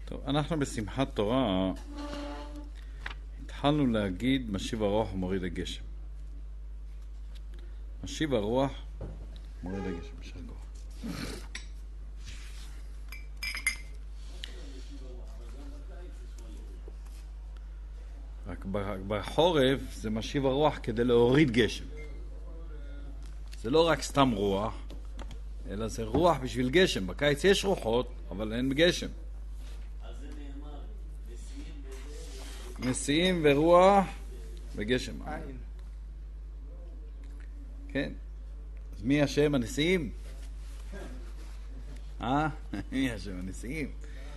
טוב, אנחנו בשמחת תורה התחלנו להגיד משיב הרוח ומוריד הגשם. משיב הרוח מוריד הגשם. שרגוע. רק בחורף זה משיב הרוח כדי להוריד גשם. זה לא רק סתם רוח, אלא זה רוח בשביל גשם. בקיץ יש רוחות, אבל אין גשם. אז זה נאמר, נשיאים ורוח וגשם. כן. אז מי השם הנשיאים? מי השם הנשיאים?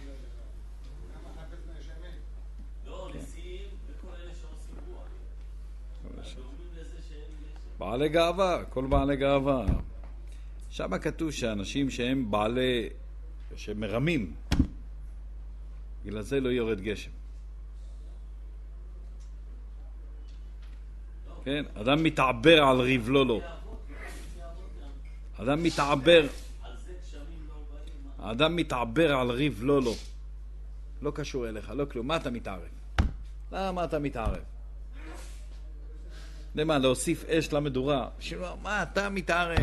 לא, נשיאים וכל אלה שעושים רוח. גורמים לזה שאין גשם. בעלי גאווה, כל בעלי גאווה. שם כתוב שאנשים שהם בעלי, שמרמים, בגלל זה לא יורד גשם. כן, אדם מתעבר על ריב לא לא. אדם מתעבר, על זה גשמים לא באים. האדם מתעבר על ריב לא לא. לא קשור אליך, לא כלום. מה אתה מתערב? למה אתה מתערב? למה? להוסיף אש למדורה. מה אתה מתערב?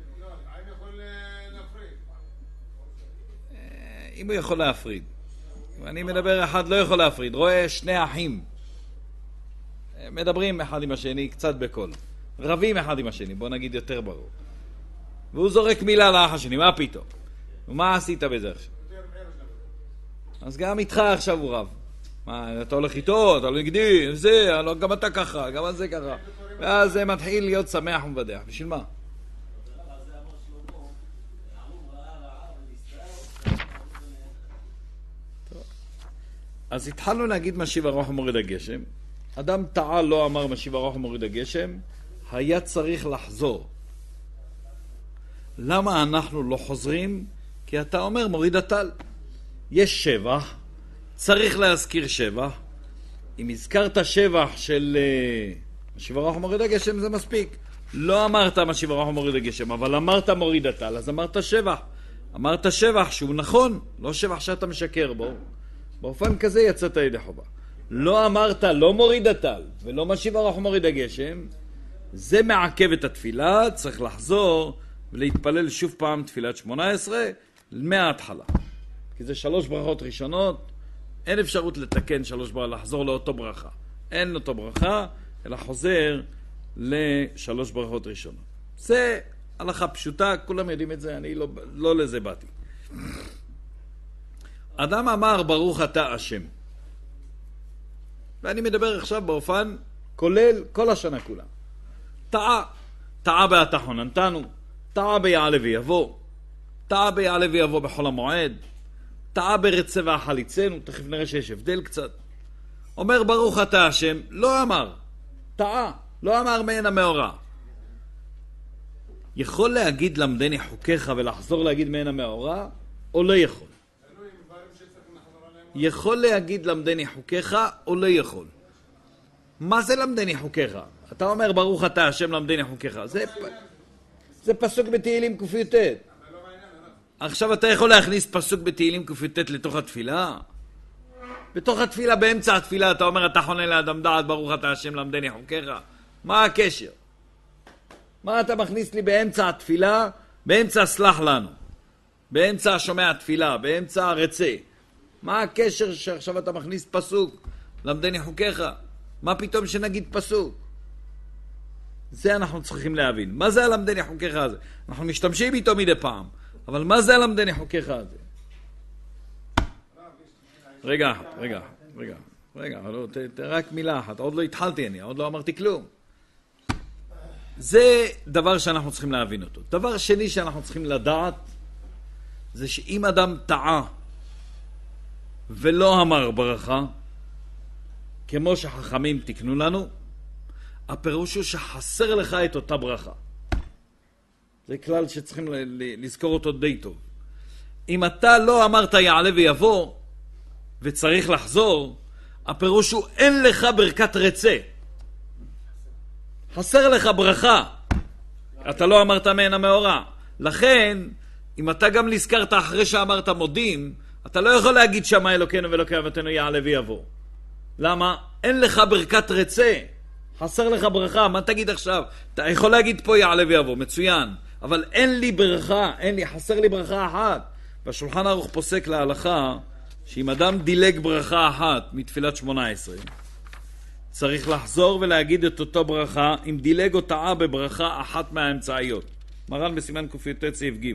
אם הוא יכול להפריד. אני מדבר אחד לא יכול להפריד. רואה שני אחים. מדברים אחד עם השני קצת בקול. רבים אחד עם השני, בוא נגיד יותר ברור. והוא זורק מילה לאח השני, מה פתאום? ומה עשית בזה עכשיו? אז גם איתך עכשיו הוא רב. מה, אתה הולך איתו, אתה הולך נגדי, זה, גם אתה ככה, גם זה ככה. ואז זה מתחיל להיות שמח ומבדח. בשביל מה? אז התחלנו להגיד משיב הרוח ומוריד הגשם. אדם טעה לא אמר משיב הרוח ומוריד הגשם, היה צריך לחזור. למה אנחנו לא חוזרים? כי אתה אומר מוריד הטל. יש שבח, צריך להזכיר שבח. אם הזכרת שבח של משיב הרוח ומוריד הגשם זה מספיק. לא אמרת משיב הרוח ומוריד הגשם, אבל אמרת מוריד הטל, אז אמרת שבח. אמרת שבח שהוא נכון, לא שבח שאתה משקר בו. באופן כזה יצאת ידי חובה. לא אמרת לא מוריד הטל ולא משיב הרוח ומוריד הגשם, זה מעכב את התפילה, צריך לחזור ולהתפלל שוב פעם תפילת 18 מההתחלה. כי זה 3 ברכות ראשונות, אין אפשרות לתקן 3 ברכות, לחזור לאותו ברכה. אין אותו ברכה, אלא חוזר ל3 ברכות ראשונות. זה הלכה פשוטה, כולם יודעים את זה, אני לא לזה באתי. אדם אמר ברוך אתה השם. ואני מדבר עכשיו באופן כולל כל השנה כולה. טעה באתה חוננתנו, טעה ביעלה ויבוא, טעה ביעלה ויבוא בחול המועד, טעה ברצה והחליצנו, תכף נראה שיש הבדל קצת. אומר ברוך אתה השם, לא אמר, טעה, לא אמר מעין המאורע. יכול להגיד למדני חוקיך ולחזור להגיד מעין המאורע, או לא יכול? יכול להגיד למדני חוקיך או לא יכול? מה זה למדני חוקיך? אתה אומר ברוך אתה השם למדני חוקיך. זה פסוק בתהילים ק"ט. עכשיו אתה יכול להכניס פסוק בתהילים ק"ט לתוך התפילה? בתוך התפילה, באמצע התפילה אתה אומר אתה חונן לאדם דעת ברוך אתה השם למדני חוקיך. מה הקשר? מה אתה מכניס לי באמצע התפילה? באמצע סלח לנו, באמצע שומע התפילה, באמצע הרצה. מה הקשר שעכשיו אתה מכניס פסוק למדני חוקיך? מה פתאום שנגיד פסוק? זה אנחנו צריכים להבין. מה זה הלמדני חוקיך הזה? אנחנו משתמשים איתו מדי פעם, אבל מה זה הלמדני חוקיך הזה? רגע, רק מילה אחת. עוד לא התחלתי אני, עוד לא אמרתי כלום. זה דבר שאנחנו צריכים להבין אותו. דבר שני שאנחנו צריכים לדעת, זה שאם אדם טעה ולא אמר ברכה, כמו שחכמים תקנו לנו, הפירוש הוא שחסר לך את אותה ברכה. זה כלל שצריכים לזכור אותו די טוב. אם אתה לא אמרת יעלה ויבוא, וצריך לחזור, הפירוש הוא אין לך ברכת רצה. חסר לך ברכה. אתה לא אמרת מעין המאורע. לכן, אם אתה גם נזכרת אחרי שאמרת מודים, אתה לא יכול להגיד שמה אלוקינו ואלוקי אבותינו יעלה ויבוא. למה? אין לך ברכת רצה. חסר לך ברכה. מה תגיד עכשיו? אתה יכול להגיד פה יעלה ויבוא, מצוין. אבל אין לי ברכה, חסר לי ברכה אחת. והשולחן ערוך פוסק להלכה, שאם אדם דילג ברכה אחת מתפילת 18, צריך לחזור ולהגיד את אותו ברכה, אם דילג או טעה בברכה אחת מהאמצעיות. מרן בסימן ק"ט סעיף ג'.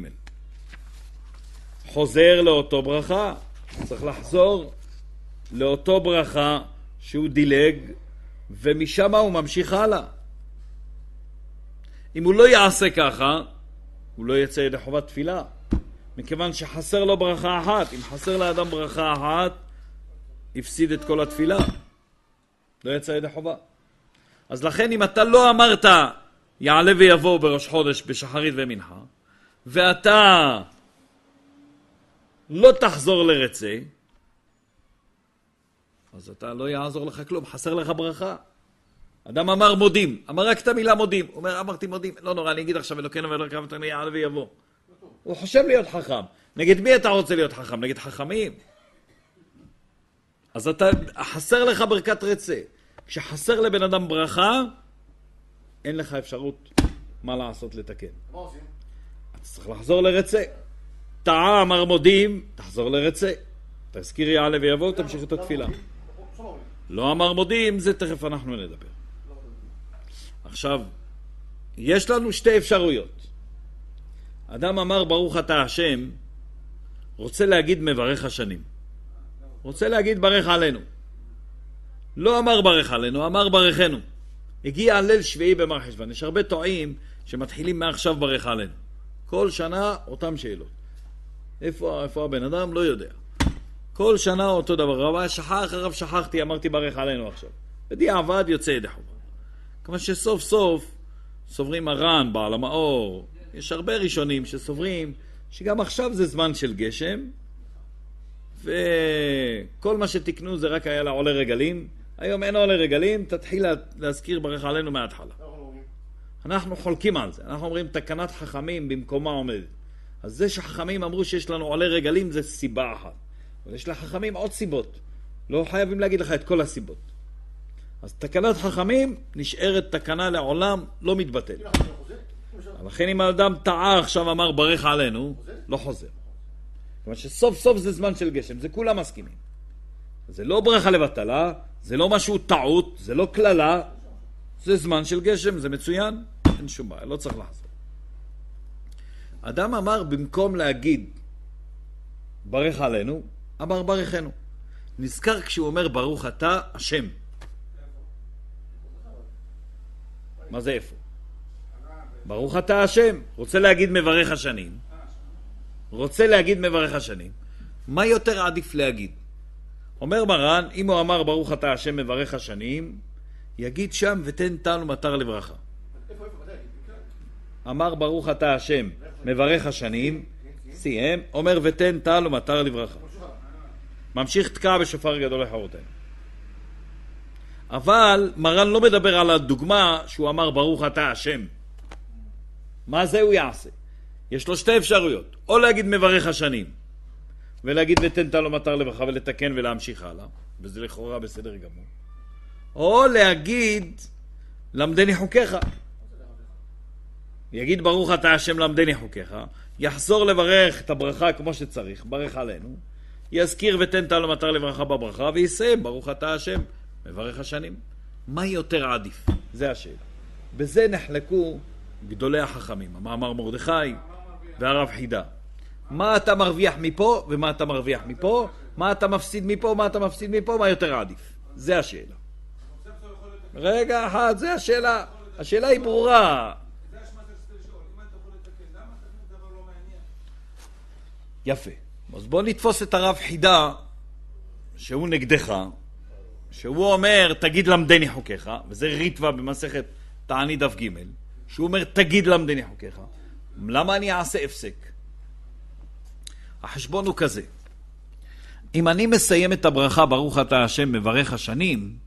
חוזר לאותו ברכה, צריך לחזור לאותו ברכה שהוא דילג, ומשם הוא ממשיך הלאה. אם הוא לא יעשה ככה, הוא לא יצא ידי חובת תפילה, מכיוון שחסר לו ברכה אחת. אם חסר לאדם ברכה אחת, הפסיד את כל התפילה, לא יצא ידי חובה. אז לכן אם אתה לא אמרת יעלה ויבוא בראש חודש בשחרית ומנחה, ואתה לא תחזור לרצה, אז אתה לא יעזור לך כלום, חסר לך ברכה. אדם אמר מודים, אמר רק את המילה מודים, הוא אומר אמרתי מודים, לא נורא, אני אגיד עכשיו אלוקינו ואלוקי אבותינו יעלה ויבוא. הוא חושב להיות חכם. נגד מי אתה רוצה להיות חכם? נגד חכמים. אז אתה חסר לך ברכת רצה. כשחסר לבן אדם ברכה, אין לך אפשרות מה לעשות לתקן. מה עושים? אתה צריך לחזור לרצה. טעה אמר מודים, תחזור לרצה. תזכיר יעלה ויבוא, תמשיך את התפילה. לא אמר מודים, זה תכף אנחנו נדבר. עכשיו, יש לנו שתי אפשרויות. אדם אמר ברוך אתה השם, רוצה להגיד מברך השנים. רוצה להגיד ברך עלינו. לא אמר ברך עלינו, אמר ברכנו. הגיע ליל שביעי במר חשוון. יש הרבה טועים שמתחילים מעכשיו ברך עלינו. כל שנה אותם שאלות. איפה הבן אדם? לא יודע. כל שנה אותו דבר. הרב שכחתי, אמרתי ברך עלינו עכשיו. בדיעבד יוצא ידי חובה. כמה שסוף סוף סוברים הר"ן, בעל המאור, יש הרבה ראשונים שסוברים שגם עכשיו זה זמן של גשם, וכל מה שתקנו זה רק היה לעולה רגלים. היום אין עולה רגלים, תתחיל להזכיר ברך עלינו מההתחלה. אנחנו חולקים על זה. אנחנו אומרים תקנת חכמים במקומה עומדת. אז זה שחכמים אמרו שיש לנו עולה רגלים זה סיבה אחת. אבל יש לחכמים עוד סיבות. לא חייבים להגיד לך את כל הסיבות. אז תקנת חכמים נשארת תקנה לעולם, לא מתבטל. לכן אם האדם טעה עכשיו אמר ברך עלינו, לא חוזר. כלומר שסוף סוף זה זמן של גשם, זה כולם מסכימים. זה לא ברכה לבטלה, זה לא משהו טעות, זה לא כללה, זה זמן של גשם, זה מצוין, אין שום בעיה, לא צריך לחזור. אדם אמר במקום להגיד ברך עלינו, אמר ברכנו. נזכר כשהוא אומר ברוך אתה השם. מה זה איפה? ברוך אתה השם. רוצה להגיד מברך השנים. רוצה להגיד מברך השנים. מה יותר עדיף להגיד? אומר מרן, אם הוא אמר ברוך אתה השם מברך השנים, יגיד שם ותן טל ומטר לברכה. אמר ברוך אתה השם מברך השנים, סיים, אומר ותן טל ומטר לברכה. ממשיך תקע בשופר גדול לחרותנו. אבל מרן לא מדבר על הדוגמה שהוא אמר ברוך אתה השם. מה זה הוא יעשה? יש לו שתי אפשרויות. או להגיד מברך השנים, ולהגיד ותן טל ומטר לברכה ולתקן ולהמשיך הלאה, וזה לכאורה בסדר גמור. או להגיד למדני חוקיך. יגיד ברוך אתה השם למדני חוקיך, יחזור לברך את הברכה כמו שצריך, ברך עלינו, יזכיר ותן טל ומטר לברכה בברכה, ויסיים ברוך אתה השם מברך השנים. מה יותר עדיף? זה השאלה. בזה נחלקו גדולי החכמים, המאמר מרדכי והרב חידה. מה אתה מרוויח מפה ומה אתה מרוויח מפה, מה אתה מפסיד מפה, מה אתה מפסיד מפה, מה יותר עדיף? זה השאלה. רגע אחד, זה השאלה. השאלה היא ברורה. יפה. אז בוא נתפוס את הרב חידה שהוא נגדך, שהוא אומר תגיד למדני חוקיך, וזה ריטווה במסכת תענית דף ג', שהוא אומר תגיד למדני חוקיך. למה אני אעשה הפסק? החשבון הוא כזה. אם אני מסיים את הברכה ברוך אתה השם מברך השנים,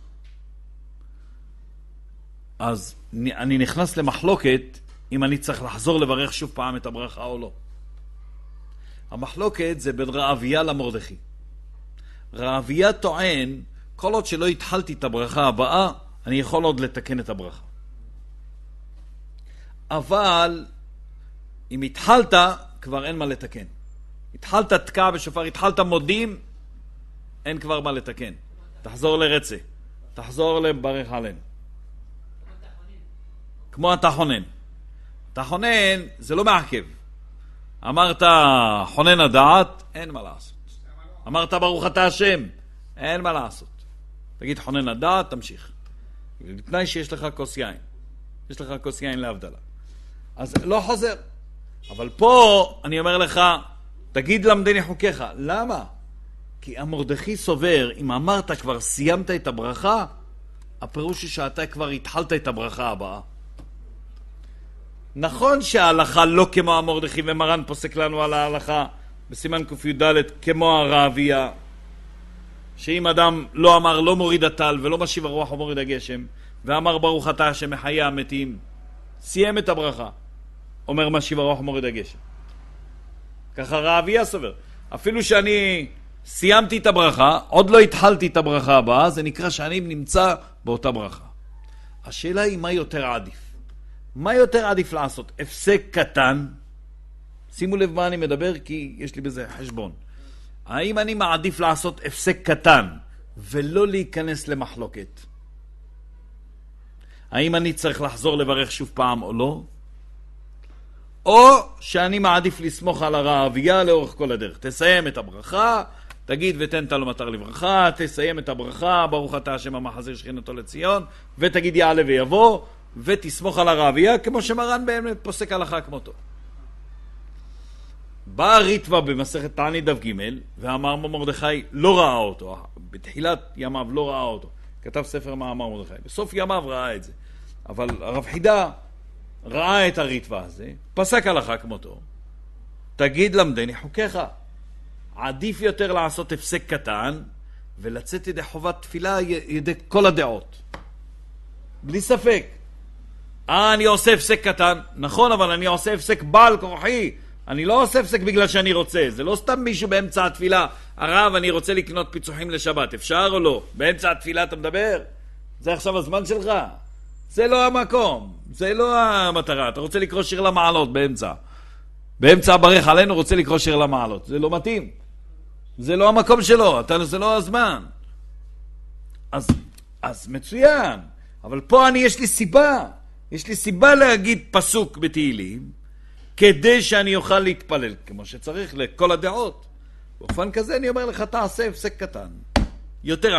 אז אני נכנס למחלוקת אם אני צריך לחזור לברך שוב פעם את הברכה או לא. המחלוקת זה בין רעביה למרדכי. רעביה טוען, כל עוד שלא התחלתי את הברכה הבאה, אני יכול עוד לתקן את הברכה. אבל אם התחלת, כבר אין מה לתקן. התחלת תקע בשופר, התחלת מודים, אין כבר מה לתקן. תחזור לרצה, תחזור לברך עלינו. כמו אתה חונן. אתה חונן, זה לא מעכב. אמרת חונן הדעת, אין מה לעשות. אמרת ברוך אתה השם, אין מה לעשות. תגיד חונן הדעת, תמשיך. בתנאי שיש לך כוס יין. יש לך כוס יין להבדלה. אז לא חוזר. אבל פה אני אומר לך, תגיד למדני חוקיך. למה? כי המרדכי סובר, אם אמרת כבר סיימת את הברכה, הפירוש היא שאתה כבר התחלת את הברכה הבאה. נכון שההלכה לא כמו המרדכי, ומרן פוסק לנו על ההלכה בסימן ק"ד כמו הרעביה, שאם אדם לא אמר לא מוריד הטל ולא משיב הרוח ומוריד הגשם, ואמר ברוך אתה השם מחיה המתים, סיים את הברכה, אומר משיב הרוח ומוריד הגשם. ככה רעביה סובר. אפילו שאני סיימתי את הברכה, עוד לא התחלתי את הברכה הבאה, זה נקרא שאני נמצא באותה ברכה. השאלה היא מה יותר עדיף. מה יותר עדיף לעשות? הפסק קטן, שימו לב מה אני מדבר כי יש לי בזה חשבון. האם אני מעדיף לעשות הפסק קטן ולא להיכנס למחלוקת? האם אני צריך לחזור לברך שוב פעם או לא? או שאני מעדיף לסמוך על הרעביה לאורך כל הדרך. תסיים את הברכה, תגיד ותן תלו מטר לברכה, תסיים את הברכה, ברוך אתה השם המחזיר שכינתו לציון, ותגיד יעלה ויבוא, ותסמוך על הרעביה, כמו שמרן באמת פוסק הלכה כמותו. בא ריטב"א במסכת תענית דף ג' ואמר מרדכי לא ראה אותו, בתחילת ימיו לא ראה אותו, כתב ספר מאמר מרדכי, בסוף ימיו ראה את זה, אבל הרב חידה ראה את הריטב"א הזה, פסק הלכה כמותו, תגיד למדני חוקיך. עדיף יותר לעשות הפסק קטן ולצאת ידי חובת תפילה ידי כל הדעות, בלי ספק. אני עושה הפסק קטן, נכון, אבל אני עושה הפסק בעל כורחי, אני לא עושה הפסק בגלל שאני רוצה. זה לא סתם מישהו באמצע התפילה, הרב אני רוצה לקנות פיצוחים לשבת, אפשר או לא? באמצע התפילה אתה מדבר? זה עכשיו הזמן שלך? זה לא המקום, זה לא המטרה. אתה רוצה לקרוא שיר למעלות באמצע הברך עלינו רוצה לקרוא שיר למעלות, זה לא מתאים, זה לא המקום שלו, זה לא הזמן. אז מצוין, אבל פה יש לי סיבה להגיד פסוק בתהילים, כדי שאני אוכל להתפלל כמו שצריך לכל הדעות. באופן כזה אני אומר לך, תעשה הפסק קטן, יותר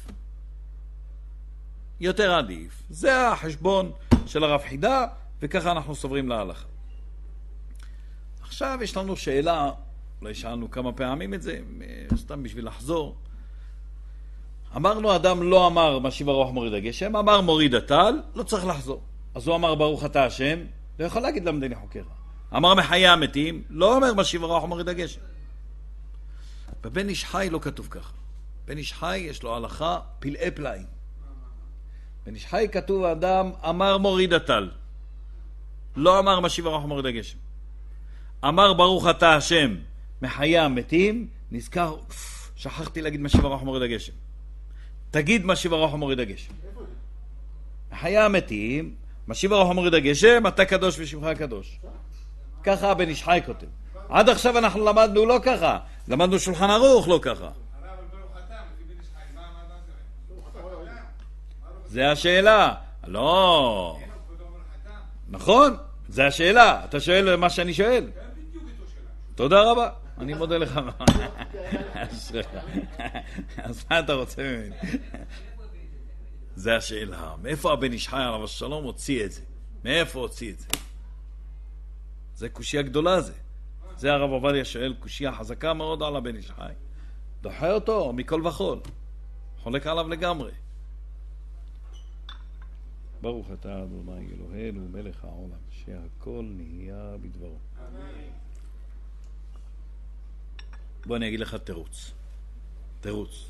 עדיף. זה החשבון של הרב חידה, וככה אנחנו סוברים להלכה. עכשיו יש לנו שאלה, אולי שאלנו כמה פעמים את זה, סתם בשביל לחזור. אמרנו אדם לא אמר משיב הרוח מוריד הגשם, אמר מוריד הטל, לא צריך לחזור. אז הוא אמר ברוך אתה השם, לא יכול להגיד למדני חוקיך. אמר מחיה המתים, לא אומר משיב הרוח מוריד הגשם. בבן איש חי לא כתוב ככה. בן איש חי יש לו הלכה פלאי פלאים. בן איש חי כתוב האדם אמר מוריד הטל, לא אמר משיב הרוח מוריד הגשם. אמר ברוך אתה השם מחיה המתים, נזכר, שכחתי להגיד משיב הרוח מוריד הגשם. תגיד משיב הרוח מוריד הגשם. מחיה המתים, משיב הרוח מוריד הגשם, אתה קדוש ושמך הקדוש. ככה הבן איש חי כותב. עד עכשיו אנחנו למדנו לא ככה, למדנו שולחן ערוך לא ככה. זה השאלה. לא. נכון, זה השאלה. אתה שואל מה שאני שואל. תודה רבה. אני מודה לך. אז מה אתה רוצה ממני? זה השאלה. מאיפה הבן איש חי עליו השלום הוציא את זה? מאיפה הוציא את זה? זה קושיה גדולה זה. זה הרב עובדיה שואל קושיה חזקה מאוד על הבן איש חי. דוחה אותו מכל וכל. חולק עליו לגמרי. ברוך אתה אדוני אלוהינו מלך העולם שהכל נהיה בדברו. בוא אני אגיד לך תירוץ.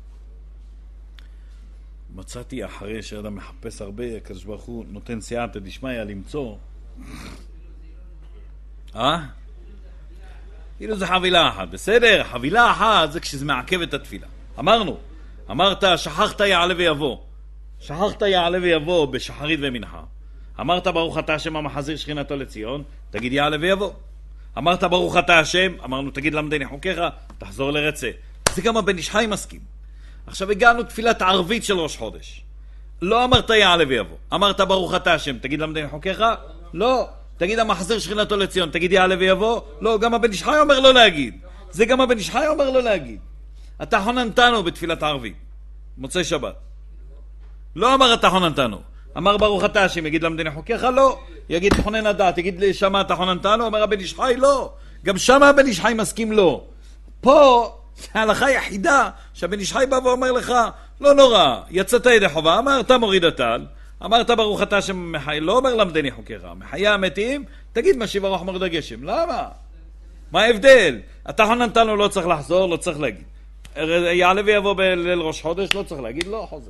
מצאתי אחרי שאדם מחפש הרבה, הקדוש ברוך הוא נותן סייעתא דשמיא למצוא. כאילו זה חבילה אחת, בסדר? חבילה אחת זה כשזה מעכב את התפילה. אמרת שכחת יעלה ויבוא. שכחת יעלה ויבוא בשחרית ומנחה. אמרת ברוך אתה השם המחזיר שכינתו לציון, תגיד יעלה ויבוא. אמרת ברוך אתה השם, אמרנו תגיד למדני חוקיך, תחזור לרצה. זה גם הבן איש חי מסכים. עכשיו הגענו תפילת ערבית של ראש חודש. לא אמרת יעלה ויבוא. אמרת ברוך אתה השם, תגיד למדני חוקיך? לא. תגיד המחזיר שכינתו לציון, תגיד יעלה ויבוא? לא, גם הבן איש חי אומר לא להגיד. זה גם הבן איש חי אומר לא להגיד. אתה חוננתנו בתפילת ערבית, מוצאי שבת. לא אמר אתה חוננתנו. אמר ברוך אתה השם, יגיד למדני חוקיך? לא. יגיד חונן הדעת, יגיד לי שמה אתה חוננתנו? אומר הבן איש חי? לא. גם שמה הבן איש חי מסכים לא. פה ההלכה היחידה שהבן איש חי בא ואומר לך, לא נורא, יצאת ידי חובה, אמרת מוריד הטל, אמרת ברוך אתה השם מחי, לא אומר למדני חוקיך, מחיי המתים, תגיד משיב הרוח מוריד הגשם. למה? מה ההבדל? אתה חוננתנו לא צריך לחזור, לא צריך להגיד. יעלה ויבוא בליל ראש חודש, לא צריך להגיד, לא חוזר.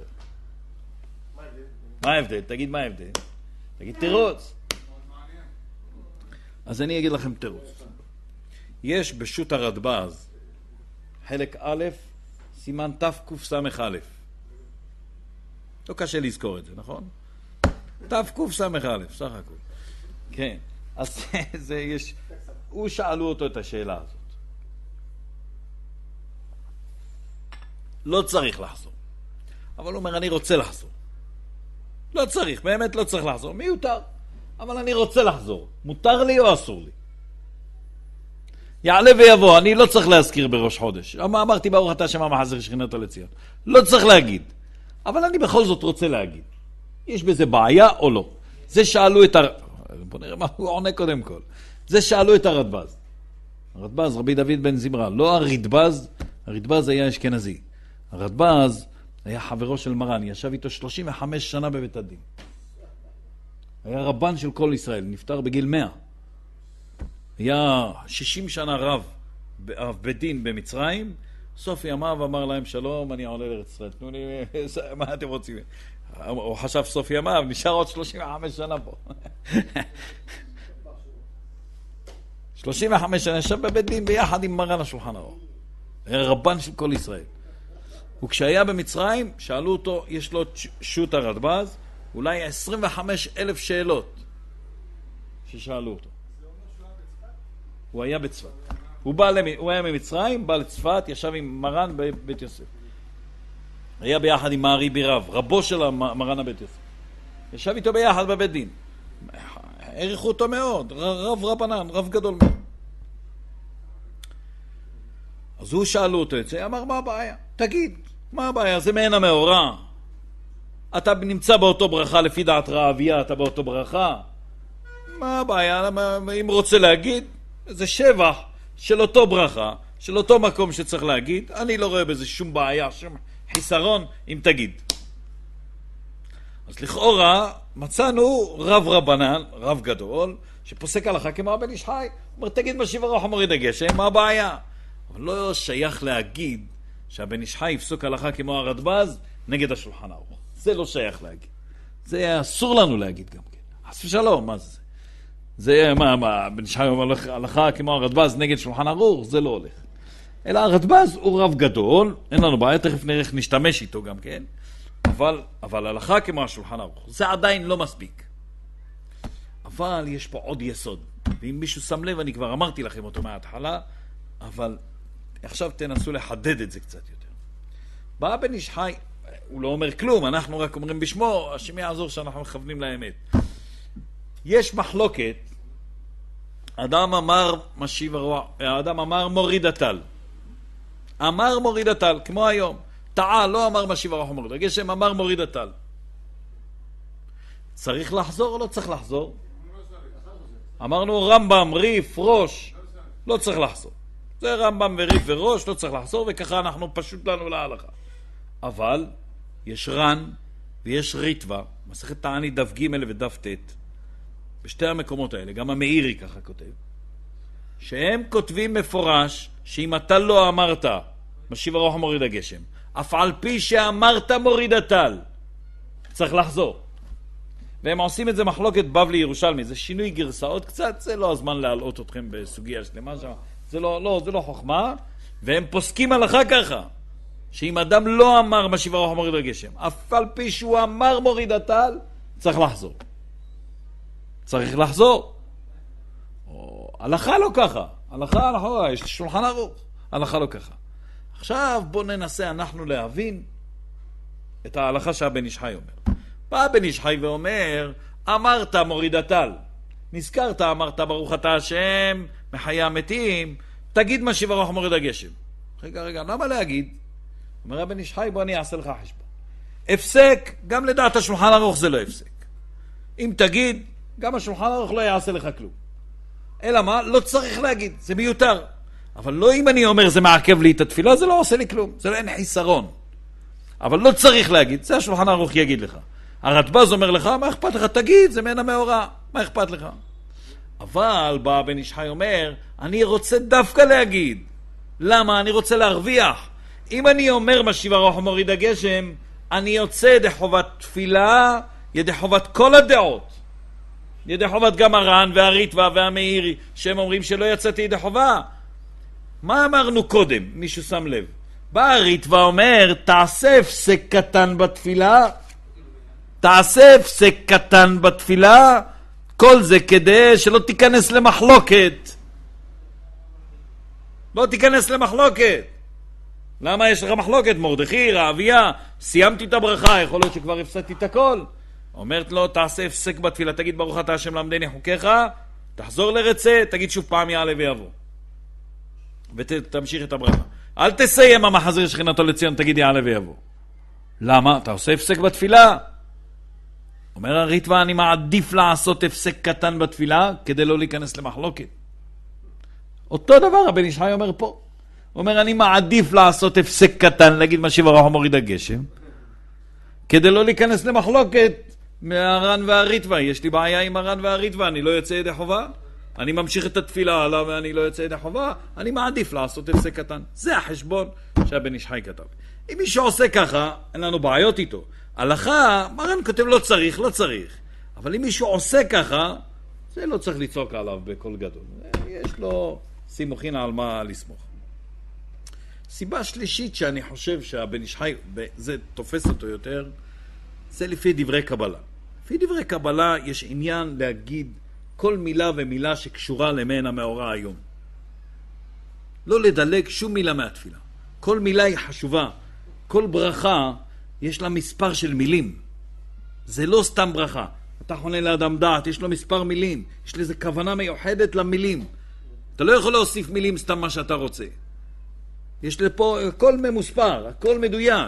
מה ההבדל? תגיד מה ההבדל. תגיד תירוץ. אז אני אגיד לכם תירוץ. יש בשו"ת הרדב"ז חלק א', סימן תקס"א. לא קשה לזכור את זה, נכון? תקס"א, סך הכל. כן. אז זה יש... הוא שאלו אותו את השאלה הזאת. לא צריך לחזור. אבל הוא אומר, אני רוצה לחזור. לא צריך, באמת לא צריך לחזור. מיותר. אבל אני רוצה לחזור. מותר לי או אסור לי? יעלה ויבוא, אני לא צריך להזכיר בראש חודש. אמרתי ברוך אתה השם המחזיר שכינתו לציון. לא צריך להגיד. אבל אני בכל זאת רוצה להגיד. יש בזה בעיה או לא? זה שאלו את בוא נראה מה הוא עונה קודם כל. זה שאלו את הרדב"ז. הרדב"ז, רבי דוד בן זמרה, לא הרדב"ז, הרדב"ז היה אשכנזי. הרדב"ז היה חברו של מרן, ישב איתו 35 שנה בבית הדין. היה רבן של כל ישראל, נפטר בגיל 100. היה 60 שנה רב בדין במצרים, סוף ימיו אמר להם שלום, אני עולה לארץ ישראל, תנו לי, מה אתם רוצים? הוא חשב סוף ימיו, נשאר עוד 35 שנה פה. 35 שנה ישב בבית דין ביחד עם מרן השולחן ערוך. היה רבן של כל ישראל. וכשהיה במצרים, שאלו אותו, יש לו שו"ת הרדב"ז, אולי 25,000 שאלות ששאלו אותו. הוא היה בצפת. הוא היה ממצרים, בא לצפת, ישב עם מרן בבית יוסף. היה ביחד עם מערי בירב, רבו של מרן הבית יוסף. ישב איתו ביחד בבית דין. העריכו אותו מאוד, רב רבנן, רב גדול מאוד. אז הוא שאלו אותו את זה, אמר מה הבעיה? תגיד, מה הבעיה? זה מעין המאורע. אתה נמצא באותו ברכה לפי דעת רעביה, אתה באותו ברכה. מה הבעיה? אם רוצה להגיד, זה שבח של אותו ברכה, של אותו מקום שצריך להגיד. אני לא רואה בזה שום בעיה, שום חיסרון, אם תגיד. אז לכאורה מצאנו רב רבנן, רב גדול, שפוסק הלכה כמו הבן איש חי. אומר, תגיד משיב הרוח מוריד הגשם, מה הבעיה? אבל לא שייך להגיד שהבן איש חי יפסוק הלכה כמו הרדב"ז נגד השולחן ערוך. זה לא שייך להגיד. זה אסור לנו להגיד גם כן. חס ושלום, מה זה? זה מה, בן איש חי אומר הלכה כמו הרדב"ז נגד שולחן ערוך? זה לא הולך. אלא הרדב"ז הוא רב גדול, אין לנו בעיה, תכף נראה איך נשתמש איתו גם כן. אבל הלכה כמו השולחן ערוך, זה עדיין לא מספיק. אבל יש פה עוד יסוד. ואם מישהו שם לב, אני כבר אמרתי לכם אותו מההתחלה, אבל עכשיו תנסו לחדד את זה קצת יותר. בא בן איש חי, הוא לא אומר כלום, אנחנו רק אומרים בשמו, השם יעזור שאנחנו מכוונים לאמת. יש מחלוקת, אדם אמר מוריד הטל. אמר מוריד הטל, כמו היום. טעה, לא אמר משיב הרוח מוריד הגשם, אמר מוריד הטל. צריך לחזור או לא צריך לחזור? אמרנו רמב"ם, ריף, ראש, לא צריך לחזור. זה רמב"ם וריף וראש, לא צריך לחזור, וככה אנחנו פשוט לנו להלכה. אבל יש רן ויש ריטווה, מסכת תענית דף ג' ודף ט', בשתי המקומות האלה, גם המאירי ככה כותב, שהם כותבים מפורש שאם אתה לא אמרת משיב הרוח מוריד הגשם, אף על פי שאמרת מוריד הטל, צריך לחזור. והם עושים את זה מחלוקת בבלי ירושלמי, זה שינוי גרסאות קצת, זה לא הזמן להעלות אתכם בסוגיה שלמה שם, זה לא חוכמה, והם פוסקים הלכה ככה, שאם אדם לא אמר משיב הרוח ומוריד הגשם, אף על פי שהוא אמר מוריד הטל, צריך לחזור. צריך לחזור. הלכה לא ככה. הלכה, יש שולחן ערוך. הלכה לא ככה. עכשיו בוא ננסה אנחנו להבין את ההלכה שהבן איש חי אומר. בא בן איש חי ואומר, אמרת מוריד הטל. נזכרת, אמרת ברוך אתה השם, מחיי המתים, תגיד משיב הרוח ומוריד הגשם. רגע, למה להגיד? אומר הבן איש חי, בוא אני אעשה לך חשבון. הפסק, גם לדעת השולחן ערוך זה לא הפסק. אם תגיד, גם השולחן ערוך לא יעשה לך כלום. אלא מה? לא צריך להגיד, זה מיותר. אבל לא אם אני אומר זה מעכב לי את התפילה, זה לא עושה לי כלום, זה לא אין חיסרון. אבל לא צריך להגיד, זה השולחן ערוך יגיד לך. הרדב"ז אומר לך, מה אכפת לך? תגיד, זה מעין המאורע, מה אכפת לך? אבל בא בן איש חי אומר, אני רוצה דווקא להגיד. למה? אני רוצה להרוויח. אם אני אומר משיב הרוח ומוריד הגשם, אני יוצא ידי חובת תפילה, ידי חובת כל הדעות. ידי חובת גם הר"ן והריטב"א והמאירי, שהם אומרים שלא יצאתי ידי חובה. מה אמרנו קודם? מישהו שם לב. בא הריטב"א אומר, תעשה הפסק קטן בתפילה, תעשה הפסק קטן בתפילה, כל זה כדי שלא תיכנס למחלוקת. לא תיכנס למחלוקת. למה יש לך מחלוקת? מרדכי, רעביה, סיימתי את הברכה, יכול להיות שכבר הפסדתי את הכל. אומרת לו, תעשה הפסק בתפילה, תגיד ברוך אתה השם למדני חוקיך, תחזור לרצה, תגיד שוב פעם יעלה ויבוא. ותמשיך את הברכה. אל תסיים המחזיר שכינתו לציון, תגיד יעלה ויבוא. למה? אתה עושה הפסק בתפילה. אומר הריטב"א, אני מעדיף לעשות הפסק קטן בתפילה, כדי לא להיכנס למחלוקת. אותו דבר הבן איש חי אומר פה. הוא אומר, אני מעדיף לעשות הפסק קטן, להגיד משיב הרוח ומוריד הגשם, כדי לא להיכנס למחלוקת מהר"ן והריטב"א. יש לי בעיה עם הר"ן והריטב"א, אני לא יוצא ידי חובה, אני ממשיך את התפילה הלאה ואני לא יוצא ידי חובה, אני מעדיף לעשות הפסק קטן. זה החשבון שהבן איש חי כתב. אם מישהו עושה ככה, אין לנו בעיות איתו. הלכה, מרן כותב לא צריך, לא צריך. אבל אם מישהו עושה ככה, זה לא צריך לצעוק עליו בכל גדול. יש לו סימוכין על מה לסמוך. סיבה שלישית שאני חושב שהבן איש חי, זה תופס אותו יותר, זה לפי דברי קבלה. לפי דברי קבלה יש עניין להגיד כל מילה ומילה שקשורה למעין המאורע היום. לא לדלג שום מילה מהתפילה. כל מילה היא חשובה. כל ברכה יש לה מספר של מילים. זה לא סתם ברכה. אתה חונה לאדם דעת, יש לו מספר מילים. יש לזה כוונה מיוחדת למילים. אתה לא יכול להוסיף מילים סתם מה שאתה רוצה. יש לפה הכל ממוספר, הכל מדויק.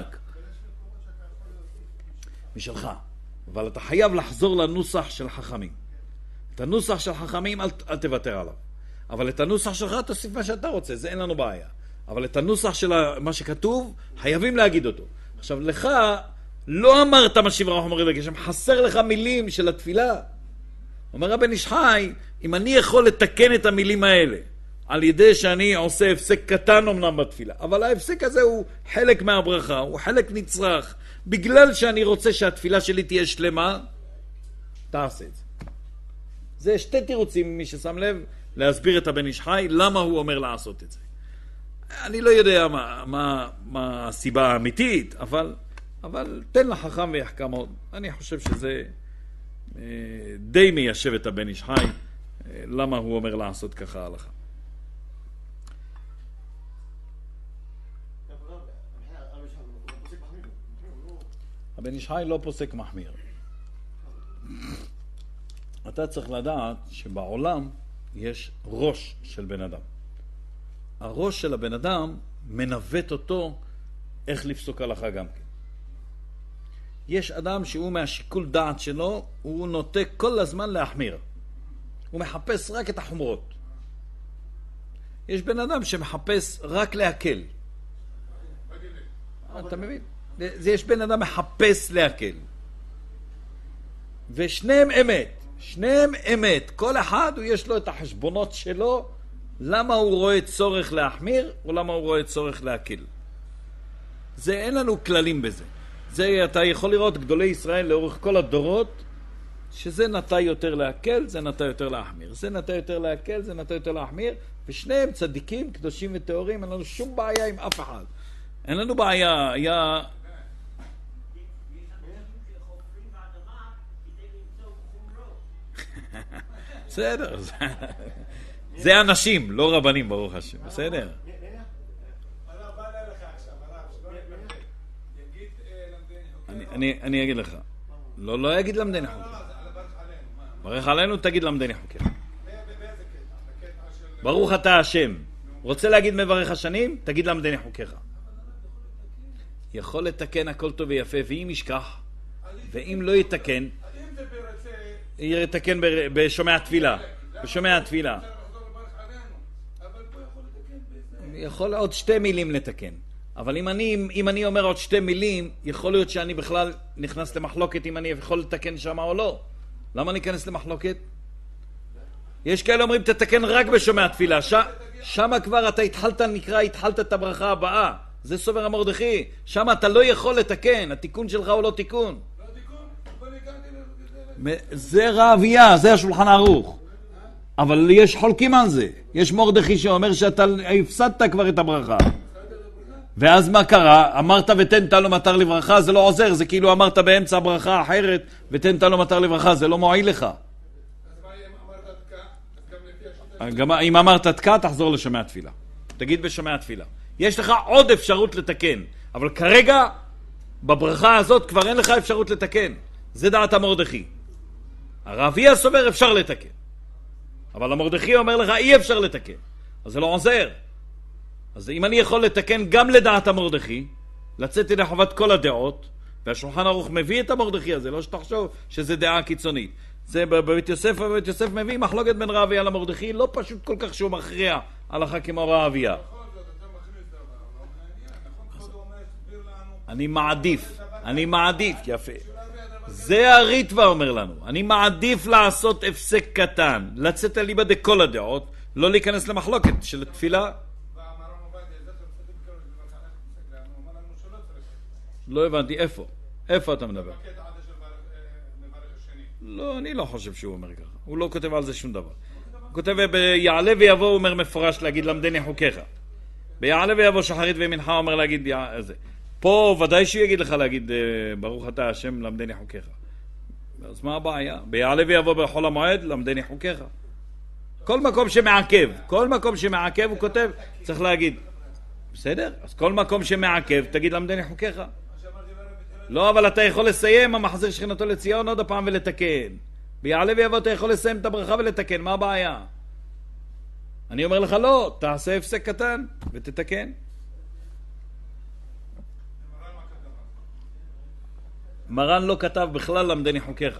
משלך. אבל אתה חייב לחזור לנוסח של חכמים. את הנוסח של חכמים אל תוותר עליו. אבל את הנוסח שלך תוסיף מה שאתה רוצה, זה אין לנו בעיה. אבל את הנוסח של מה שכתוב, חייבים להגיד אותו. עכשיו לך, לא אמרת משיב הרוח ומוריד הגשם, חסר לך מילים של התפילה. אומר הבן איש חי, אם אני יכול לתקן את המילים האלה, על ידי שאני עושה הפסק קטן אמנם בתפילה, אבל ההפסק הזה הוא חלק מהברכה, הוא חלק נצרך, בגלל שאני רוצה שהתפילה שלי תהיה שלמה, תעשה את זה. זה שתי תירוצים, מי ששם לב, להסביר את הבן איש חי, למה הוא אומר לעשות את זה. אני לא יודע מה הסיבה האמיתית, אבל תן לחכם ויחכם עוד. אני חושב שזה די מיישב את הבן איש חי, למה הוא אומר לעשות ככה הלכה. הבן איש חי לא פוסק מחמיר. אתה צריך לדעת שבעולם יש ראש של בן אדם. הראש של הבן אדם מנווט אותו איך לפסוק הלכה גם כן. יש אדם שהוא מהשיקול דעת שלו, הוא נוטה כל הזמן להחמיר. הוא מחפש רק את החומרות. יש בן אדם שמחפש רק להקל. אתה מבין? יש בן אדם מחפש להקל. ושניהם אמת. שניהם אמת. כל אחד יש לו את החשבונות שלו, למה הוא רואה צורך להחמיר, או למה הוא רואה צורך להקל. זה אין לנו כללים בזה. זה אתה יכול לראות גדולי ישראל לאורך כל הדורות, שזה נטה יותר להקל, זה נטה יותר להחמיר. זה נטה יותר להקל, זה נטה יותר להחמיר, ושניהם צדיקים, קדושים וטהורים, אין לנו שום בעיה עם אף אחד. אין לנו בעיה, היה... בסדר, זה אנשים, לא רבנים, ברוך השם, בסדר? אני אגיד לך. לא יגיד למדני חוקר. ברך עלינו, תגיד למדני חוקר. ברוך אתה השם. רוצה להגיד מברך השנים? תגיד למדני חוקר. יכול לתקן הכל טוב ויפה, ואם ישכח, ואם לא יתקן, יתקן בשומע תפילה. בשומע תפילה. יכול עוד 2 מילים לתקן. אבל אם אני אומר עוד 2 מילים, יכול להיות שאני בכלל נכנס למחלוקת אם אני יכול לתקן שם או לא. למה אני אכנס למחלוקת? יש כאלה אומרים תתקן רק בשומע תפילה. שם כבר אתה התחלת את הברכה הבאה. זה סובר המרדכי. שם אתה לא יכול לתקן. התיקון שלך הוא לא תיקון. זה רעביה, זה השולחן ערוך. אבל יש חולקים על זה. יש מרדכי שאומר שאתה הפסדת כבר את הברכה. ואז מה קרה? אמרת ותן תלו מטר לברכה, זה לא עוזר, זה כאילו אמרת באמצע ברכה אחרת ותן תלו מטר לברכה, זה לא מועיל לך. אם אמרת תקע, תחזור לשומע תפילה. תגיד בשומע תפילה. יש לך עוד אפשרות לתקן, אבל כרגע בברכה הזאת כבר אין לך אפשרות לתקן. זה דעת המרדכי. הרעביה סובר אפשר לתקן, אבל המרדכי אומר לך אי אפשר לתקן, אז זה לא עוזר. אז אם אני יכול לתקן גם לדעת המרדכי, לצאתי לחובת כל הדעות, והשולחן ערוך מביא את המרדכי הזה, לא שתחשוב שזה דעה קיצונית. זה בבית יוסף מביא מחלוקת בין רעביה למרדכי, לא פשוט כל כך שהוא מכריע הלכה כמו רעביה. אני מעדיף, יפה. זה הריטווה אומר לנו, אני מעדיף לעשות הפסק קטן, לצאת אליבא דכל הדעות, לא להיכנס למחלוקת של תפילה. לא הבנתי, איפה אתה מדבר? לא, אני לא חושב שהוא אומר ככה. הוא לא כותב על זה שום דבר. הוא כותב ביעלה ויבוא, הוא אומר מפורש להגיד למדני חוקיך. ביעלה ויבוא שחרית ומנחה אומר להגיד זה. פה ודאי שהוא יגיד לך להגיד ברוך אתה השם למדני חוקיך. אז מה הבעיה? ביעלה ויבוא בחול המועד למדני חוקיך. כל מקום שמעכב הוא כותב, צריך להגיד. בסדר? אז כל מקום שמעכב תגיד למדני חוקיך. לא, אבל אתה יכול לסיים המחזיר שכינתו לציון עוד הפעם ולתקן. ביעלה ויבוא אתה יכול לסיים את הברכה ולתקן, מה הבעיה? אני אומר לך לא, תעשה הפסק קטן ותתקן. מרן לא כתב בכלל למדני חוקיך.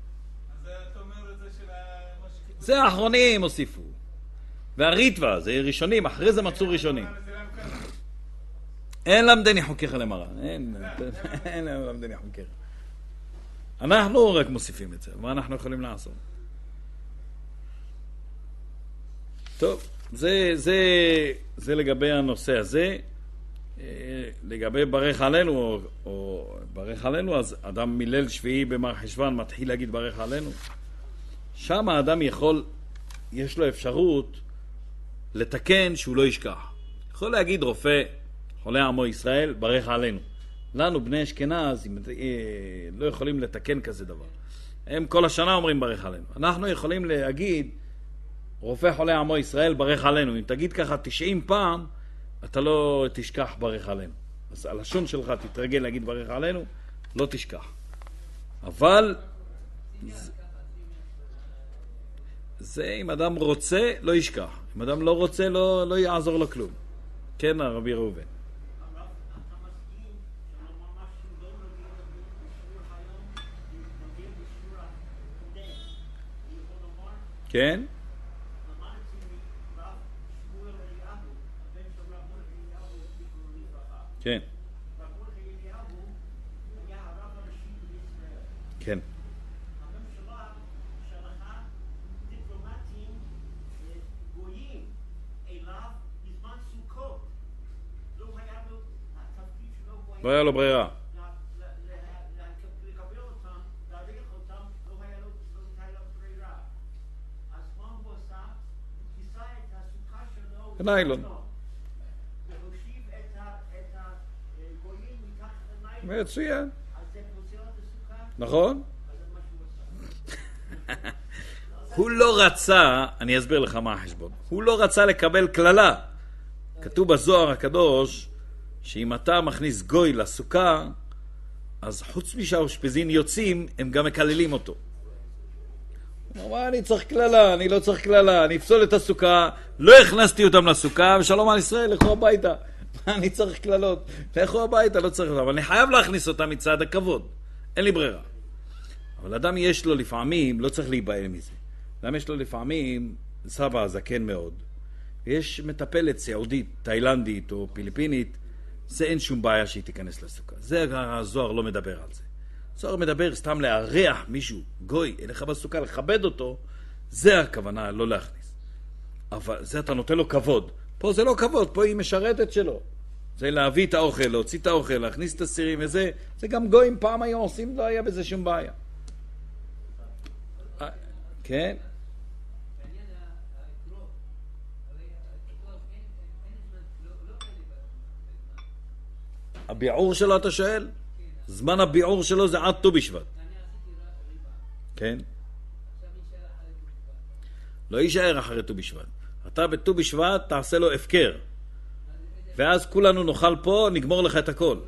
זה האחרונים הוסיפו. והריטווה, זה ראשונים, אחרי זה מצאו ראשונים. אין למדני חוקיך למרן, אין למדני חוקיך. אנחנו רק מוסיפים את זה, מה אנחנו יכולים לעשות? טוב, זה לגבי הנושא הזה. לגבי ברך עלינו, או ברך עלינו, אז אדם מליל שביעי במר חשוון מתחיל להגיד ברך עלינו. שם האדם יש לו אפשרות לתקן שהוא לא ישכח. יכול להגיד רופא, חולה עמו ישראל, ברך עלינו. לנו בני אשכנז לא יכולים לתקן כזה דבר. הם כל השנה אומרים ברך עלינו. אנחנו יכולים להגיד רופא חולה עמו ישראל, ברך עלינו. אם תגיד ככה 90 פעם, אתה לא תשכח ברך עלינו. אז הלשון שלך תתרגל להגיד ברך עלינו, לא תשכח. אבל זה אם אדם רוצה, לא ישכח. אם אדם לא רוצה, לא יעזור לו כלום. כן, רבי ראובן. כן? כן. כן. לא היה לו ברירה. בניילון. להושיב את הגויים מתחת למים, מצוין. אז זה פוצר את הסוכה, נכון? אז זה מה שהוא עשה. הוא לא רצה, אני אסביר לך מה החשבון, הוא לא רצה לקבל כללה. כתוב בזוהר הקדוש, שאם אתה מכניס גוי לסוכה, אז חוץ משהאושפיזין יוצאים, הם גם מקללים אותו. הוא אמר, מה אני צריך כללה? אני לא צריך כללה, אני אפסול את הסוכה, לא הכנסתי אותם לסוכה, ושלום על ישראל, לכו הביתה. מה אני צריך כללות? לכו הביתה, לא צריך אותם, אבל אני חייב להכניס אותם מצד הכבוד. אין לי ברירה. אבל אדם יש לו לפעמים, לא צריך להיבהל מזה. אדם יש לו לפעמים, סבא זקן מאוד, ויש מטפלת סעודית, תאילנדית או פיליפינית, זה אין שום בעיה שהיא תיכנס לסוכה. זה הזוהר לא מדבר על זה. הזוהר מדבר סתם להריח מישהו, גוי, אליך בסוכה, לכבד אותו, זה הכוונה, לא להכניס. אבל זה אתה נותן לו כבוד. פה זה לא כבוד, פה היא משרתת שלו. זה להביא את האוכל, להוציא את האוכל, להכניס את הסירים וזה, זה גם גויים פעם היום עושים, לא היה בזה שום בעיה. כן? הביעור שלו אתה שואל? זמן הביעור שלו זה עד ט"ו בשבט. כן? לא יישאר אחרי ט"ו בשבט. אתה בט"ו בשבט תעשה לו הפקר. ואז כולנו נאכל פה, נגמור לך את הכל.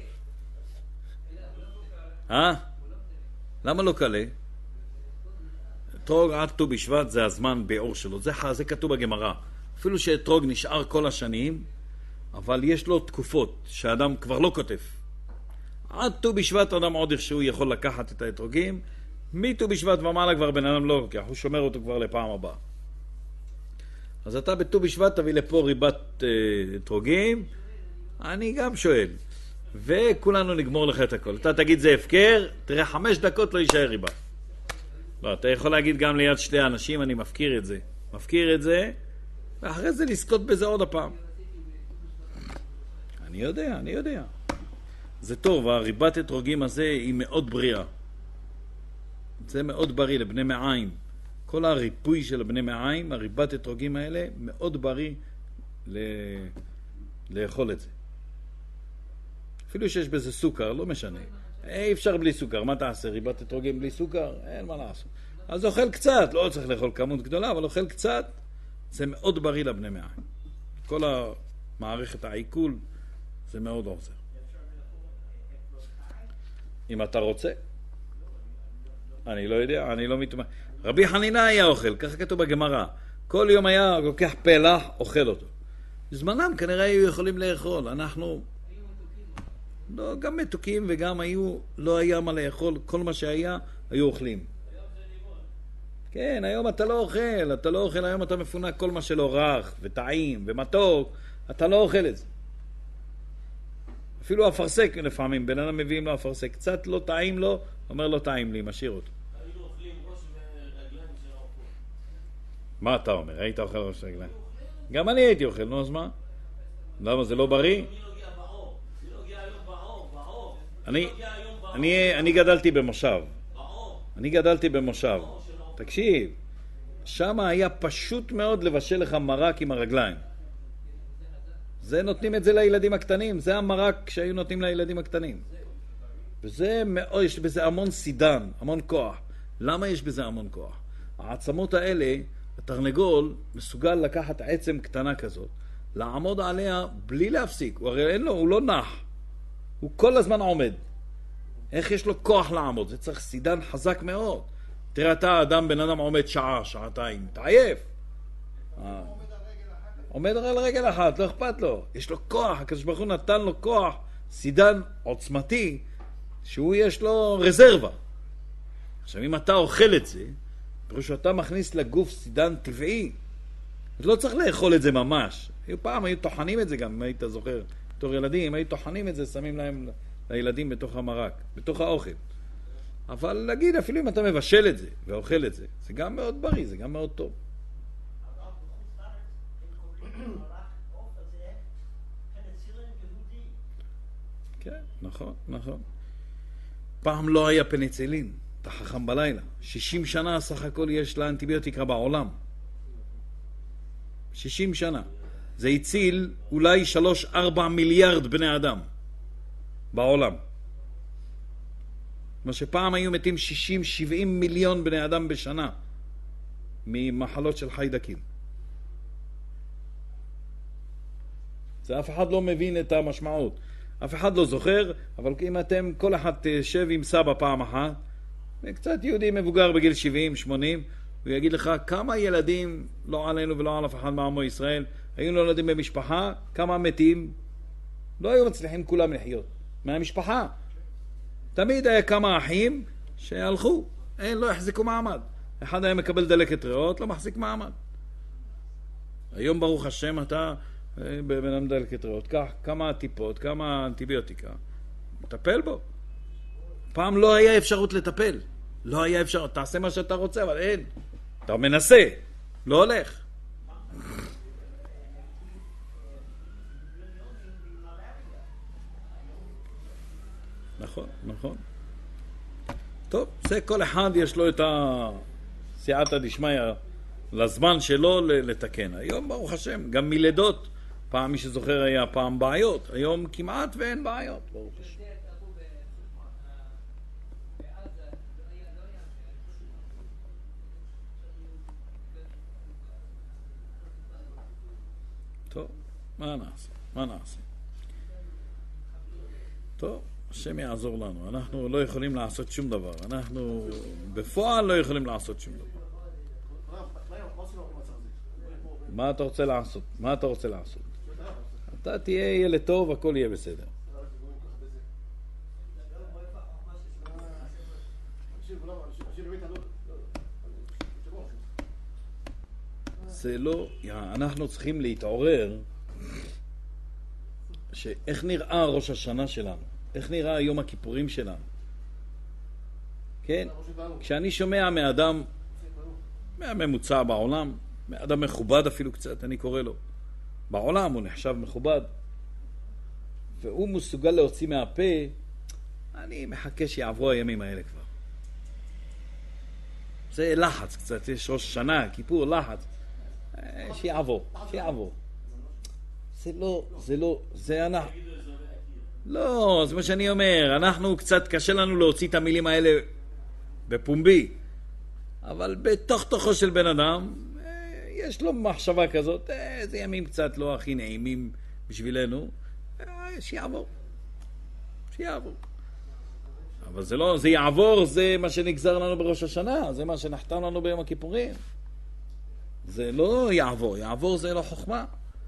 למה לא קלה? אתרוג עד ט"ו בשבט זה הזמן ביעור שלו. זה כתוב בגמרא. אפילו שאתרוג נשאר כל השנים, אבל יש לו תקופות שהאדם כבר לא כותב. עד ט"ו בשבט אדם עוד איכשהו יכול לקחת את האתרוגים, מט"ו בשבט ומעלה כבר בן אדם לא לוקח, הוא שומר אותו כבר לפעם הבאה. אז אתה בט"ו בשבט תביא לפה ריבת אתרוגים, אני גם שואל, וכולנו נגמור לך את הכל. אתה תגיד זה הפקר, תראה 5 דקות לא יישאר ריבה. לא, אתה יכול להגיד גם ליד שתי אנשים, אני מפקיר את זה, ואחרי זה לזכות בזה עוד הפעם. אני יודע. זה טוב, הריבת אתרוגים הזה היא מאוד בריאה. זה מאוד בריא לבני מעיים. כל הריפוי של בני מעיים, הריבת אתרוגים האלה, מאוד בריא לאכול את זה. אפילו שיש בזה סוכר, לא משנה. אי אפשר בלי סוכר, מה תעשה? ריבת אתרוגים בלי סוכר? אין מה לעשות. אז אוכל קצת, לא צריך לאכול כמות גדולה, אבל אוכל קצת, זה מאוד בריא לבני מעיים. כל המערכת העיכול, זה מאוד עוזר. אם אתה רוצה. אני לא יודע, אני לא מתאמן. רבי חנינה היה אוכל, ככה כתוב בגמרא. כל יום היה לוקח פלח, אוכל אותו. בזמנם כנראה היו יכולים לאכול. אנחנו לא, גם מתוקים וגם לא היה מה לאכול. כל מה שהיה, היו אוכלים. כן, היום אתה לא אוכל, היום אתה מפונק כל מה שלא רך וטעים ומתוק, אתה לא אוכל את זה. אפילו אפרסק לפעמים, בן אדם מביאים לו אפרסק, קצת לא טעים לו, אומר לא טעים לי, משאיר אותו. היינו אוכלים ראש ורגליים של העופות. מה אתה אומר? היית אוכל ראש רגליים? גם אני הייתי אוכל, נו אז מה? למה זה לא בריא? מי לא הגיע בעור? מי לא הגיע היום בעור? אני גדלתי במושב. בעור. אני גדלתי במושב. תקשיב, שם היה פשוט מאוד לבשל לך מרק עם הרגליים. זה נותנים את זה לילדים הקטנים, זה המרק שהיו נותנים לילדים הקטנים. וזה מאוד, יש בזה המון סידן, המון כוח. למה יש בזה המון כוח? העצמות האלה, התרנגול מסוגל לקחת עצם קטנה כזאת, לעמוד עליה בלי להפסיק. הוא הרי אין לו, הוא לא נח. הוא כל הזמן עומד. איך יש לו כוח לעמוד? זה צריך סידן חזק מאוד. תראה אתה, בן אדם עומד שעה, שעתיים, תעייף. עומד על רגל אחת, לא אכפת לו. יש לו כוח, הקדוש ברוך הוא נתן לו כוח, סידן עוצמתי, שהוא יש לו רזרבה. עכשיו, אם אתה אוכל את זה, פירוש שאתה מכניס לגוף סידן טבעי, אז לא צריך לאכול את זה ממש. פעם היו טוחנים את זה גם, אם היית זוכר, בתור ילדים, היו טוחנים את זה, שמים להם לילדים בתוך המרק, בתוך האוכל. אבל להגיד, אפילו אם אתה מבשל את זה ואוכל את זה, זה גם מאוד בריא, זה גם מאוד טוב. כן, נכון. פעם לא היה פניצילין, אתה חכם בלילה. 60 שנה סך הכל יש לאנטיביוטיקה בעולם. 60 שנה. זה הציל אולי 3-4 מיליארד בני אדם בעולם. מה שפעם היו מתים 60-70 מיליון בני אדם בשנה ממחלות של חיידקים. זה אף אחד לא מבין את המשמעות. אף אחד לא זוכר, אבל אם אתם, כל אחד תשב עם סבא פעם אחת, וקצת יהודי מבוגר בגיל 70-80, הוא יגיד לך כמה ילדים, לא עלינו ולא על אף אחד מעמו ישראל, היו נולדים במשפחה, כמה מתים, לא היו מצליחים כולם לחיות. מהמשפחה. תמיד היה כמה אחים שהלכו, לא החזיקו מעמד. אחד היה מקבל דלקת ריאות, לא מחזיק מעמד. היום ברוך השם אתה בבן אדם דלקת ריאות, קח כמה טיפות, כמה אנטיביוטיקה, מטפל בו. פעם לא היה אפשרות לטפל. לא היה אפשרות, תעשה מה שאתה רוצה, אבל אין. אתה מנסה, לא הולך. נכון, נכון. טוב, זה כל אחד יש לו את הסייעתא דשמיא לזמן שלו לתקן. היום ברוך השם, גם מלידות, פעם מי שזוכר היה פעם בעיות, היום כמעט ואין בעיות, ברוך השם. טוב, מה נעשה? מה נעשה? טוב, השם יעזור לנו. אנחנו לא יכולים לעשות שום דבר. אנחנו בפועל לא יכולים לעשות שום דבר. מה אתה רוצה לעשות? מה אתה רוצה לעשות? אתה תהיה ילד טוב, הכל יהיה בסדר. זה לא, אנחנו צריכים להתעורר שאיך נראה ראש השנה שלנו, איך נראה יום הכיפורים שלנו. כן? כשאני שומע מאדם, מהממוצע בעולם, מאדם מכובד אפילו קצת, אני קורא לו, בעולם הוא נחשב מכובד, והוא מסוגל להוציא מהפה, אני מחכה שיעברו הימים האלה כבר. זה לחץ קצת, יש ראש שנה, כיפור, לחץ. שיעבור, שיעבור. זה אנחנו. לא, זה מה שאני אומר, אנחנו קצת קשה לנו להוציא את המילים האלה בפומבי, אבל בתוך תוכו של בן אדם, יש לו מחשבה כזאת, זה ימים קצת לא הכי נעימים בשבילנו, שיעבור. שיעבור. אבל זה לא, זה יעבור, זה מה שנגזר לנו בראש השנה, זה מה שנחתם לנו ביום הכיפורים. זה לא יעבור, יעבור זה לא חוכמה.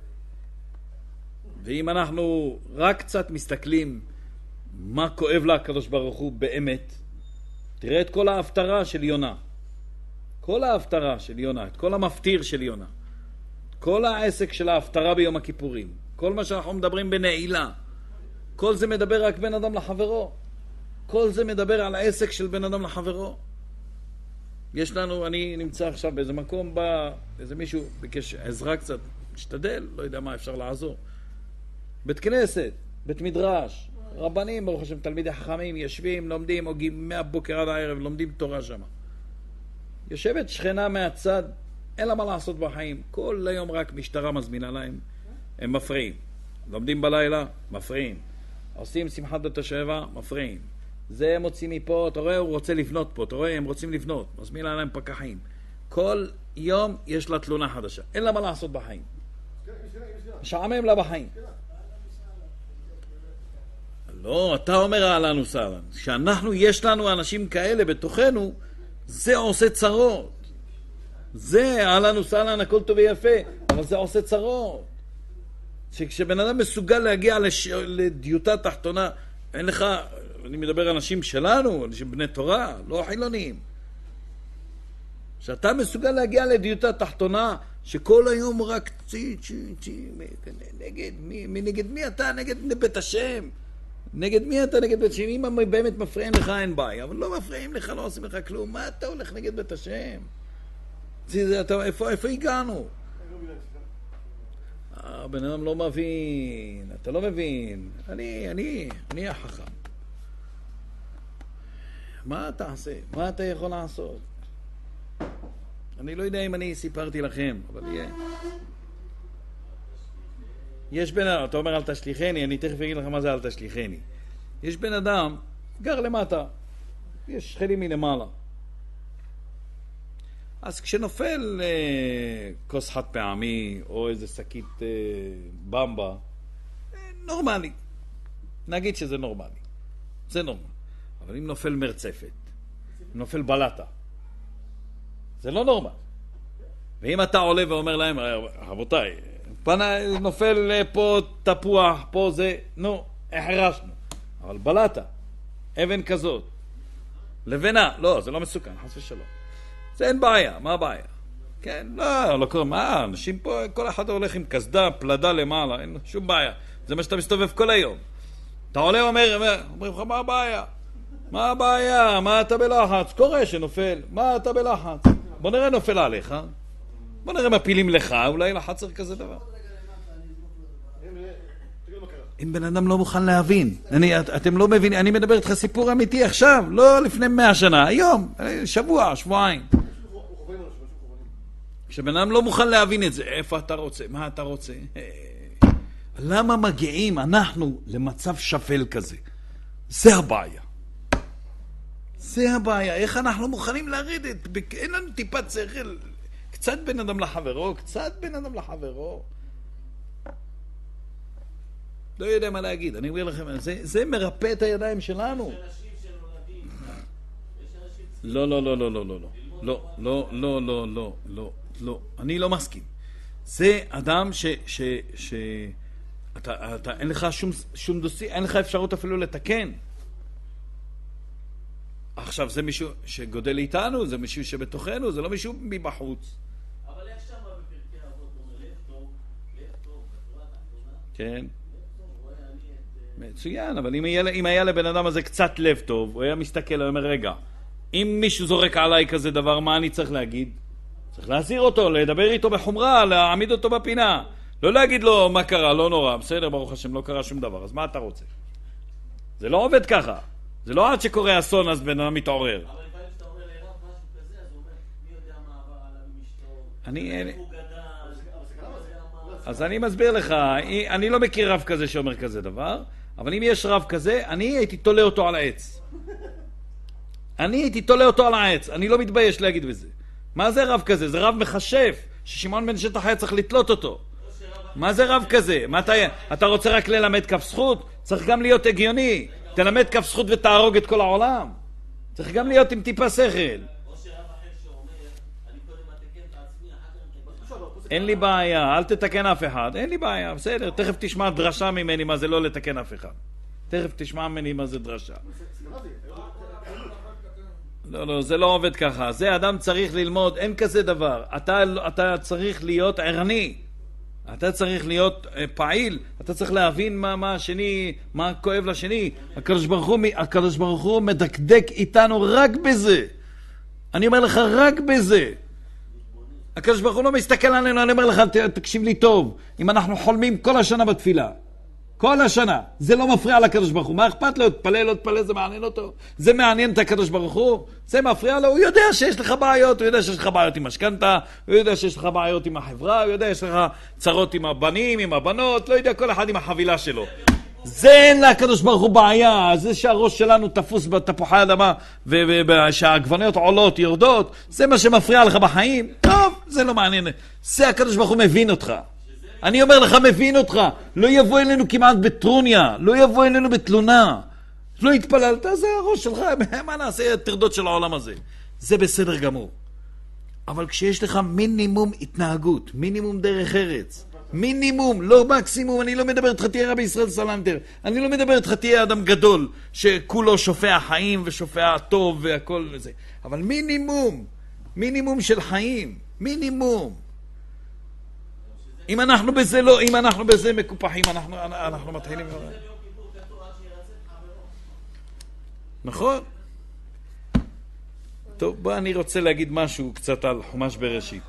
ואם אנחנו רק קצת מסתכלים מה כואב לה הקדוש ברוך הוא באמת, תראה את כל ההפטרה של יונה. כל ההפטרה של יונה, את כל המפטיר של יונה. כל העסק של ההפטרה ביום הכיפורים. כל מה שאנחנו מדברים בנעילה. כל זה מדבר רק בן אדם לחברו. כל זה מדבר על העסק של בן אדם לחברו. יש לנו, אני נמצא עכשיו באיזה מקום, איזה מישהו ביקש עזרה קצת, משתדל, לא יודע מה אפשר לעזור. בית כנסת, בית מדרש, רבנים, ברוך השם, תלמידי חכמים, יושבים, לומדים, הוגים מהבוקר עד הערב, לומדים תורה שם. יושבת שכנה מהצד, אין לה מה לעשות בחיים. כל היום רק משטרה מזמינה להם, הם מפריעים. לומדים בלילה, מפריעים. עושים שמחת בת השבע, מפריעים. זה הם מוצאים מפה, אתה רואה, הוא רוצה לבנות פה, אתה רואה, הם רוצים לבנות, מזמינה להם פקחים. כל יום יש לה תלונה חדשה, אין לה מה לעשות בחיים. משעמם לה בחיים. לא, אתה אומר אהלן וסהלן. כשאנחנו, יש לנו אנשים כאלה בתוכנו, זה עושה צרות. זה אהלן וסהלן, הכל טוב ויפה, אבל זה עושה צרות. שכשבן אדם מסוגל להגיע לדיוטה תחתונה, אין לך, אני מדבר על אנשים שלנו, אנשים בני תורה, לא חילונים. שאתה מסוגל להגיע לדיוטה תחתונה, שכל היום רק נגד מי אתה? נגד בית השם. נגד מי אתה? נגד בית השם. אם באמת מפריעים לך אין בעיה, אבל לא מפריעים לך, לא עושים לך כלום. מה אתה הולך נגד בית השם? איפה הגענו? בן אדם לא מבין, אתה לא מבין. אני החכם. מה אתה עושה? מה אתה יכול לעשות? אני לא יודע אם אני סיפרתי לכם, אבל יהיה. יש בן אדם, אתה אומר אל תשליחני, אני תכף אגיד לך מה זה אל תשליחני. יש בן אדם, גר למטה, יש שכנים מלמעלה. אז כשנופל כוס חד פעמי, או איזה שקית במבה, נורמלי. נגיד שזה נורמלי. זה נורמלי. אבל אם נופל מרצפת, נופל בלטה, זה לא נורמל. ואם אתה עולה ואומר להם, רבותיי, נופל פה תפוח, פה זה, נו, החרשנו. אבל בלטה, אבן כזאת, לבנה, לא, זה לא מסוכן, חס ושלום. זה אין בעיה, מה הבעיה? כן, לא קורה, מה, אנשים פה, כל אחד הולך עם כסדה, פלדה למעלה, אין שום בעיה. זה מה שאתה מסתובב כל היום. אתה עולה אומרים לך, מה הבעיה? מה הבעיה? מה אתה בלחץ? קורה שנופל, מה אתה בלחץ? בוא נראה נופל עליך, בוא נראה מפילים לך, אולי לחצר כזה דבר. אם בן אדם לא מוכן להבין, אתם לא מבינים, אני מדבר איתך סיפור אמיתי עכשיו, לא לפני 100 שנה, היום, שבוע, שבועיים. כשבן אדם לא מוכן להבין את זה, איפה אתה רוצה, מה אתה רוצה? למה מגיעים אנחנו למצב שפל כזה? זה הבעיה. זה הבעיה, איך אנחנו מוכנים לרדת? אין לנו טיפת שכל, קצת בן אדם לחברו, קצת בן אדם לחברו. לא יודע מה להגיד, אני אומר לכם, זה מרפא את הידיים שלנו. לא, לא, לא, לא, לא, לא, לא, לא, לא, לא, לא, לא, לא, אני לא מסכים. זה אדם אתה אין לך שום דוסי, אין לך אפשרות אפילו לתקן. עכשיו זה מישהו שגודל איתנו, זה מישהו שבתוכנו, זה לא מישהו מבחוץ. אבל איך שם בפרקי אבות אומר, לב טוב, בתורה התחתונה? כן. מצוין, אבל אם היה לבן אדם הזה קצת לב טוב, הוא היה מסתכל, הוא אומר, רגע, אם מישהו זורק עליי כזה דבר, מה אני צריך להגיד? צריך להסיר אותו, לדבר איתו בחומרה, להעמיד אותו בפינה. לא להגיד לו מה קרה, לא נורא, בסדר, ברוך השם, לא קרה שום דבר, אז מה אתה רוצה? זה לא עובד ככה. זה לא עד שקורה אסון, אז בן אדם מתעורר. אבל לפעמים שאתה אומר לרב משהו כזה, אז הוא אומר, מי יודע מה עבר עליו עם אשתו? הוא גדל, אז אני מסביר לך, אני לא מכיר רב כזה שאומר כזה דבר, אבל אם יש רב כזה, אני הייתי תולה אותו על העץ. אני לא מתבייש להגיד בזה. מה זה רב כזה? זה רב מחשף, ששמעון בן שטח היה צריך לתלות אותו. מה זה רב כזה? אתה רוצה רק ללמד כף זכות? צריך גם להיות הגיוני. תלמד כף זכות ותהרוג את כל העולם. צריך גם להיות עם טיפה שכל. או שרב אחר שאומר, אני קודם אתקן את עצמי, אחר כך אין לי בעיה, אל תתקן אף אחד. אין לי בעיה, בסדר. תכף תשמע דרשה ממני מה זה לא לתקן אף אחד. תכף תשמע ממני מה זה דרשה. לא, זה לא עובד ככה. זה אדם צריך ללמוד, אין כזה דבר. אתה צריך להיות ערני. אתה צריך להיות פעיל, אתה צריך להבין מה השני, מה כואב לשני. הקדוש ברוך הוא מדקדק איתנו רק בזה. אני אומר לך רק בזה. הקדוש ברוך הוא לא מסתכל עלינו, אני אומר לך, תקשיב לי טוב. אם אנחנו חולמים כל השנה בתפילה, כל השנה, זה לא מפריע לקדוש ברוך הוא. מה אכפת לו? תפלל, לא תפלל, זה מעניין אותו. זה מעניין את הקדוש ברוך הוא. זה מפריע לו. הוא יודע שיש לך בעיות, הוא יודע שיש לך בעיות עם משכנתה, הוא יודע שיש לך בעיות עם החברה, הוא יודע שיש לך צרות עם הבנים, עם הבנות, לא יודע, כל אחד עם החבילה שלו. זה אין לקדוש ברוך הוא בעיה. זה שהראש שלנו תפוס בתפוחי האדמה, ושהעגבניות עולות, יורדות, זה מה שמפריע לך בחיים. טוב, זה לא מעניין. זה הקדוש ברוך הוא מבין אותך. אני אומר לך, מבין אותך. לא יבוא אלינו כמעט בטרוניה, לא יבוא אלינו בתלונה. לא התפללת, זה הראש שלך, מה נעשה תרדות של העולם הזה? זה בסדר גמור. אבל כשיש לך מינימום התנהגות, מינימום דרך ארץ, מינימום, לא מקסימום, אני לא מדבר איתך תהיה רבי ישראל סלנטר, אני לא מדבר איתך תהיה אדם גדול, שכולו שופע חיים ושופע טוב והכל וזה. אבל מינימום של חיים, מינימום. אם אנחנו בזה לא, אם אנחנו בזה מקופחים, אנחנו מתחילים. נכון? טוב, בוא אני רוצה להגיד משהו קצת על חומש בראשית.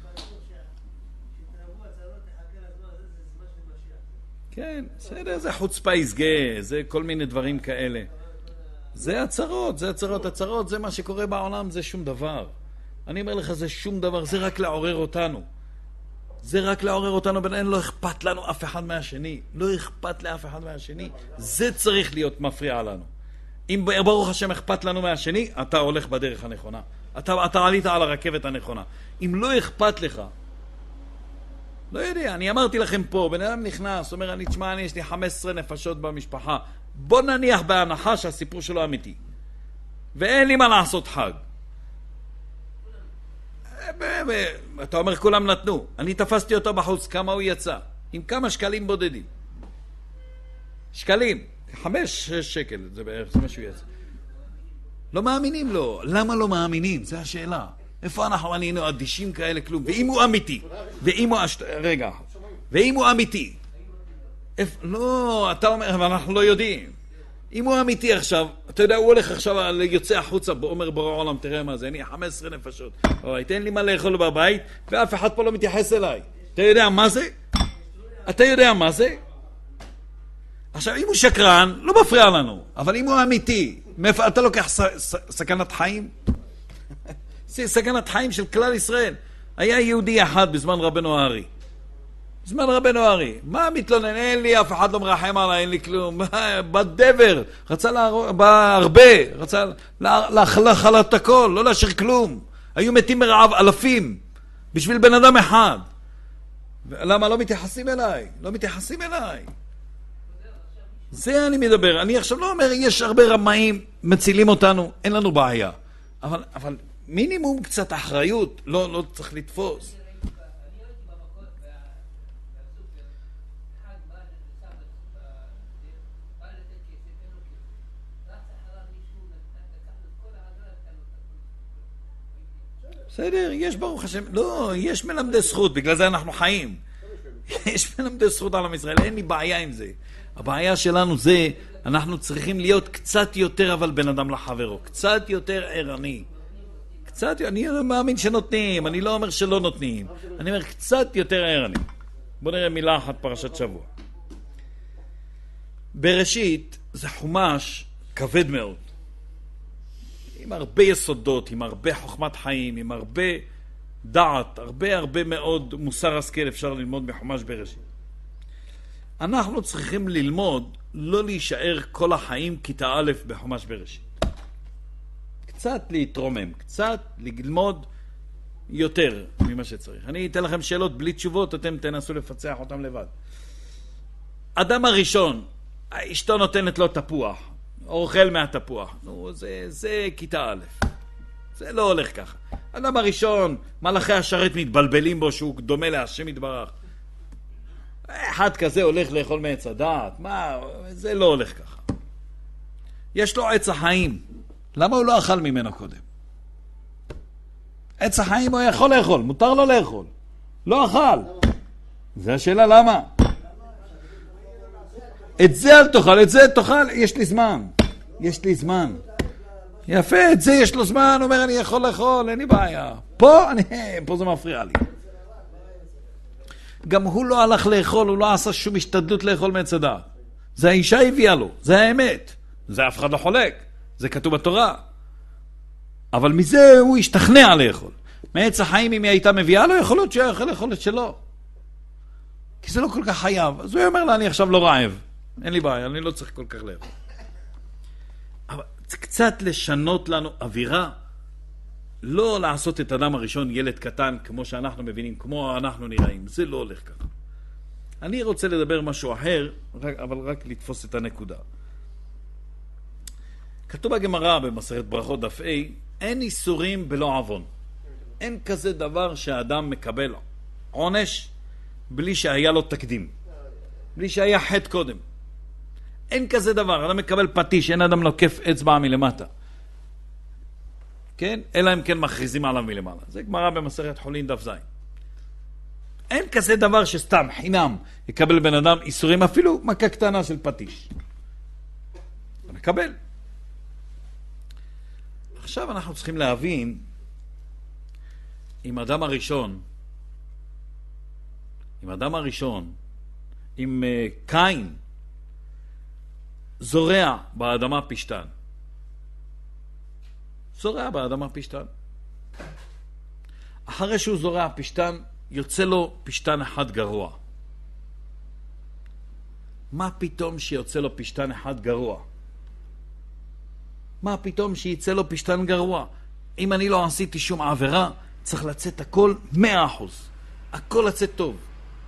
כן, זה חוצפה יסגה, זה כל מיני דברים כאלה. זה הצרות, זה מה שקורה בעולם, זה שום דבר. אני אומר לך, זה שום דבר, זה רק לעורר אותנו. זה רק לעורר אותנו בינינו, לא אכפת לנו אף אחד מהשני. לא אכפת לאף אחד מהשני. זה צריך להיות מפריע לנו. אם ברוך השם אכפת לנו מהשני, אתה הולך בדרך הנכונה. אתה עלית על הרכבת הנכונה. אם לא אכפת לך, לא יודע, אני אמרתי לכם פה, בן אדם נכנס, אומר, יש לי 15 נפשות במשפחה. בוא נניח בהנחה שהסיפור שלו אמיתי. ואין לי מה לעשות חג. אתה אומר כולם נתנו. אני תפסתי אותו בחוץ, כמה הוא יצא? עם כמה שקלים בודדים. שקלים. 5-6 שקל, זה בערך, זה מה שהוא יצא. לא מאמינים לו. למה לא מאמינים? זו השאלה. איפה אנחנו ענינו אדישים כאלה כלום? ואם הוא אמיתי, ואם הוא אמיתי, לא, אתה אומר, ואנחנו לא יודעים. אם הוא אמיתי עכשיו, אתה יודע, הוא הולך עכשיו, יוצא החוצה, אומר בורא עולם, תראה מה זה, אני 15 נפשות. תן לי מה לאכול בבית, ואף אחד פה לא מתייחס אליי. אתה יודע מה זה? אתה יודע מה זה? עכשיו, אם הוא שקרן, לא מפריע לנו. אבל אם הוא אמיתי, אתה לוקח סכנת חיים? סכנת חיים של כלל ישראל. היה יהודי אחד בזמן רבנו הארי. מה מתלונן? אין לי, אף אחד לא מרחם עליי, אין לי כלום. בדבר, רצה הרבה, רצה להחלת הכל, לא להשאיר כלום. היו מתים מרעב אלפים, בשביל בן אדם אחד. למה לא מתייחסים אליי? לא מתייחסים אליי. זה אני מדבר. אני עכשיו לא אומר, יש הרבה רמאים, מצילים אותנו, אין לנו בעיה. אבל מינימום קצת אחריות, לא צריך לתפוס. בסדר, יש ברוך השם, לא, יש מלמדי זכות, בגלל זה אנחנו חיים. יש מלמדי זכות על עם ישראל, אין לי בעיה עם זה. הבעיה שלנו זה, אנחנו צריכים להיות קצת יותר אבל בן אדם לחברו, קצת יותר ערני. אני לא מאמין שנותנים, אני לא אומר שלא נותנים, אני אומר קצת יותר ערני. בוא נראה מילה אחת פרשת שבוע. בראשית זה חומש כבד מאוד. עם הרבה יסודות, עם הרבה חוכמת חיים, עם הרבה דעת, הרבה מאוד מוסר השכל אפשר ללמוד בחומש בראשית. אנחנו צריכים ללמוד, לא להישאר כל החיים כיתה א' בחומש בראשית. קצת להתרומם, קצת ללמוד יותר ממה שצריך. אני אתן לכם שאלות בלי תשובות, אתם תנסו לפצח אותם לבד. אדם הראשון, אשתו נותנת לו תפוח, אוכל מהתפוח. נו, זה כיתה א'. זה לא הולך ככה. אדם הראשון, מלאכי השרת מתבלבלים בו שהוא דומה להשם יתברך. אחד כזה הולך לאכול מעץ הדעת. מה? זה לא הולך ככה. יש לו עץ החיים. למה הוא לא אכל ממנו קודם? עץ החיים הוא יכול לאכול, מותר לו לאכול. לא אכל. זה השאלה למה? את זה אל תאכל, את זה תאכל, יש לי זמן. יפה, את זה יש לו זמן, אומר אני יכול לאכול, אין לי בעיה. פה זה מפריע לי. גם הוא לא הלך לאכול, הוא לא עשה שום השתדלות לאכול מעץ הדעת. זה האישה הביאה לו, זה האמת. זה אף אחד לא חולק, זה כתוב בתורה. אבל מזה הוא השתכנע לאכול. מעץ החיים אם היא הייתה מביאה לו, יכול להיות שהוא יכול לאכול את שלו. כי זה לא כל כך חייב. אז הוא אומר לה, אני עכשיו לא רעב. אין לי בעיה, אני לא צריך כל כך לאכול. אבל קצת לשנות לנו אווירה, לא לעשות את אדם הראשון ילד קטן כמו שאנחנו מבינים, כמו אנחנו נראים. זה לא הולך ככה. אני רוצה לדבר משהו אחר, אבל רק לתפוס את הנקודה. כתוב בגמרא במסכת ברכות דף A, אין איסורים בלא עוון. אין כזה דבר שהאדם מקבל עונש בלי שהיה לו תקדים. בלי שהיה חטא קודם. אין כזה דבר. אדם מקבל פטיש, אין אדם נוקף אצבע מלמטה. כן? אלא אם כן מכריזים עליו מלמעלה. זה גמרא במסכת חולין דף ז'. אין כזה דבר שסתם, חינם, יקבל בן אדם איסורים, אפילו מכה קטנה של פטיש. הוא מקבל. עכשיו אנחנו צריכים להבין, אם אדם הראשון, אם קין זורע באדמה פשטן, אחרי שהוא זורע פשטן, יוצא לו פשטן אחד גרוע. מה פתאום שיוצא לו פשטן אחד גרוע? מה פתאום שיצא לו פשטן גרוע? אם אני לא עשיתי שום עבירה, צריך לצאת הכל 100%. הכל לצאת טוב.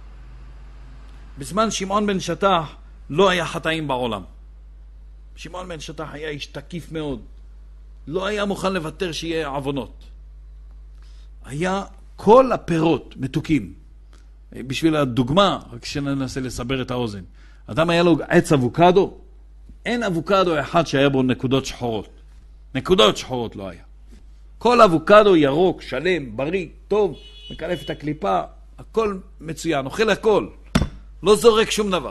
בזמן שמעון בן שטח לא היה חטאים בעולם. שמעון בן שטח היה איש תקיף מאוד. לא היה מוכן לוותר שיהיה עוונות. היה כל הפירות מתוקים. בשביל הדוגמה, רק שננסה לסבר את האוזן. אדם היה לו עץ אבוקדו, אין אבוקדו אחד שהיה בו נקודות שחורות. נקודות שחורות לא היה. כל אבוקדו ירוק, שלם, בריא, טוב, מקלף את הקליפה, הכל מצוין, אוכל הכל. לא זורק שום דבר.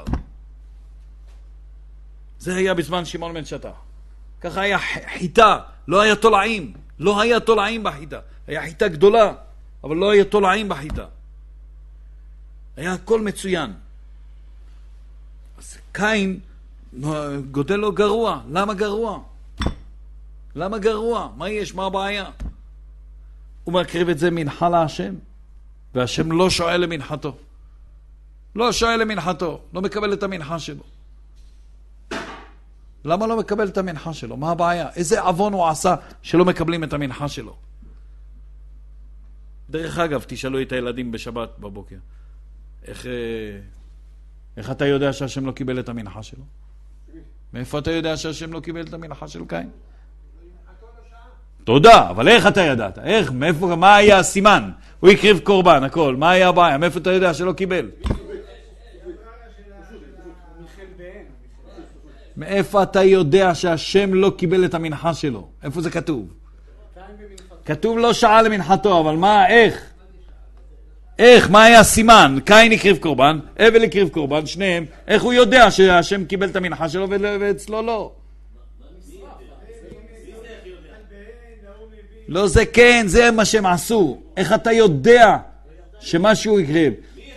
זה היה בזמן שמעון בן שטח. ככה היה חיטה, לא היה תולעים. לא היה תולעים בחיטה. היה חיטה גדולה, אבל לא היה תולעים בחיטה. היה הכל מצוין. אז קין גודל לו גרוע. למה גרוע? למה גרוע? מה יש? מה הבעיה? הוא מקריב את זה מנחה להשם, והשם לא שואל למנחתו. לא שואל למנחתו, לא מקבל את המנחה שלו. למה לא מקבל את המנחה שלו? מה הבעיה? איזה עוון הוא עשה שלא מקבלים את המנחה שלו? דרך אגב, תשאלו את הילדים בשבת בבוקר. איך אתה יודע שהשם לא קיבל את המנחה שלו? מאיפה אתה יודע שהשם לא קיבל את המנחה של קין? תודה, אבל איך אתה ידעת? איך? מאיפה? מה היה הסימן? הוא הקריב קורבן, הכל. מה היה הבעיה? מאיפה אתה יודע שלא קיבל? מאיפה אתה יודע שהשם לא קיבל את המנחה שלו? איפה זה כתוב? כתוב לא שעה למנחתו, אבל מה? איך? איך? מה היה הסימן? קין הקריב קורבן, אבל הקריב קורבן, שניהם. איך הוא יודע שהשם קיבל את המנחה שלו ואצלו לא? לא זה כן, זה מה שהם עשו. איך אתה יודע שמשהו יקריב?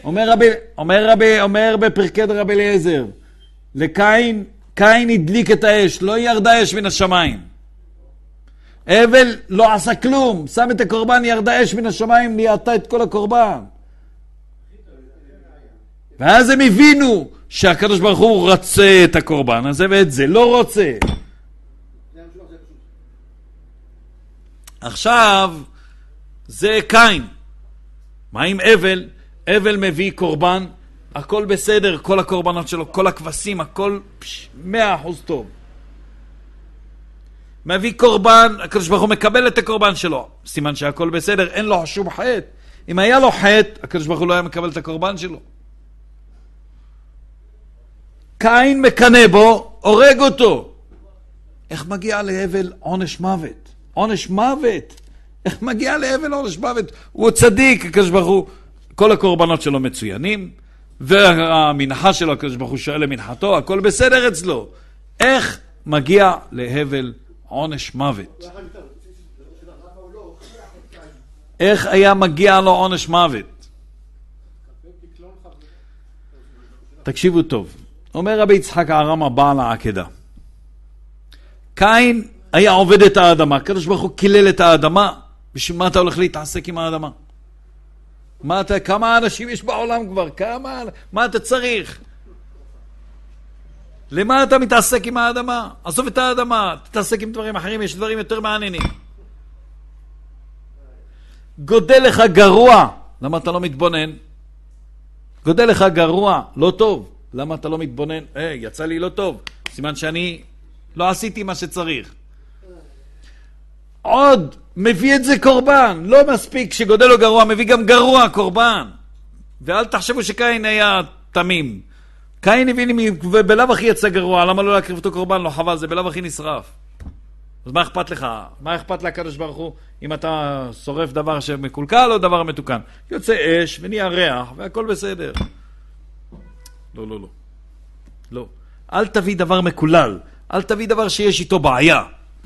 אומר בפרקי רבי אליעזר, לקין, קין הדליק את האש, לא ירדה אש מן השמיים. אבל לא עשה כלום, שם את הקורבן, ירדה אש מן השמיים, ליעתה את כל הקורבן. ואז הם הבינו שהקדוש ברוך הוא רצה את הקורבן הזה, ואת זה לא רוצה. עכשיו, זה קין. מה עם אבל? אבל מביא קורבן, הכל בסדר, כל הקורבנות שלו, כל הכבשים, הכל 100% טוב. מביא קורבן, הקדוש ברוך הוא מקבל את הקורבן שלו. סימן שהכל בסדר, אין לו שום חטא. אם היה לו חטא, הקדוש ברוך הוא לא היה מקבל את הקורבן שלו. קין מקנה בו, הורג אותו. איך מגיע להבל עונש מוות? עונש מוות. איך מגיע להבל עונש מוות? הוא צדיק, הקדוש ברוך הוא, כל הקורבנות שלו מצוינים, והמנחה שלו, הקדוש ברוך הוא שואל למנחתו, הכל בסדר אצלו. איך מגיע להבל עונש מוות? איך היה מגיע לו עונש מוות? תקשיבו טוב. אומר רבי יצחק הרמ"א בעל העקדה, קין היה עובד את האדמה, הקדוש ברוך הוא קילל את האדמה. בשביל מה אתה הולך להתעסק עם האדמה? כמה אנשים יש בעולם כבר? מה אתה צריך? למה אתה מתעסק עם האדמה? עזוב את האדמה, תתעסק עם דברים אחרים, יש דברים יותר מעניינים. גודל לך גרוע, למה אתה לא מתבונן? גודל לך גרוע, לא טוב, למה אתה לא מתבונן? יצא לי לא טוב, סימן שאני לא עשיתי מה שצריך. עוד מביא את זה קורבן, לא מספיק שגודל לו גרוע, מביא גם גרוע קורבן. ואל תחשבו שקין היה תמים. קין הבין בלב הכי יצא גרוע, למה לא להקריב אותו קורבן? לא חבל, זה בלב הכי נשרף. אז מה אכפת לך? מה אכפת לקדוש ברוך הוא אם אתה שורף דבר שמקולקל או דבר מתוקן? יוצא אש ונהיה ריח והכל בסדר. לא, לא, לא. לא. אל תביא דבר מקולל, אל תביא דבר שיש איתו בעיה.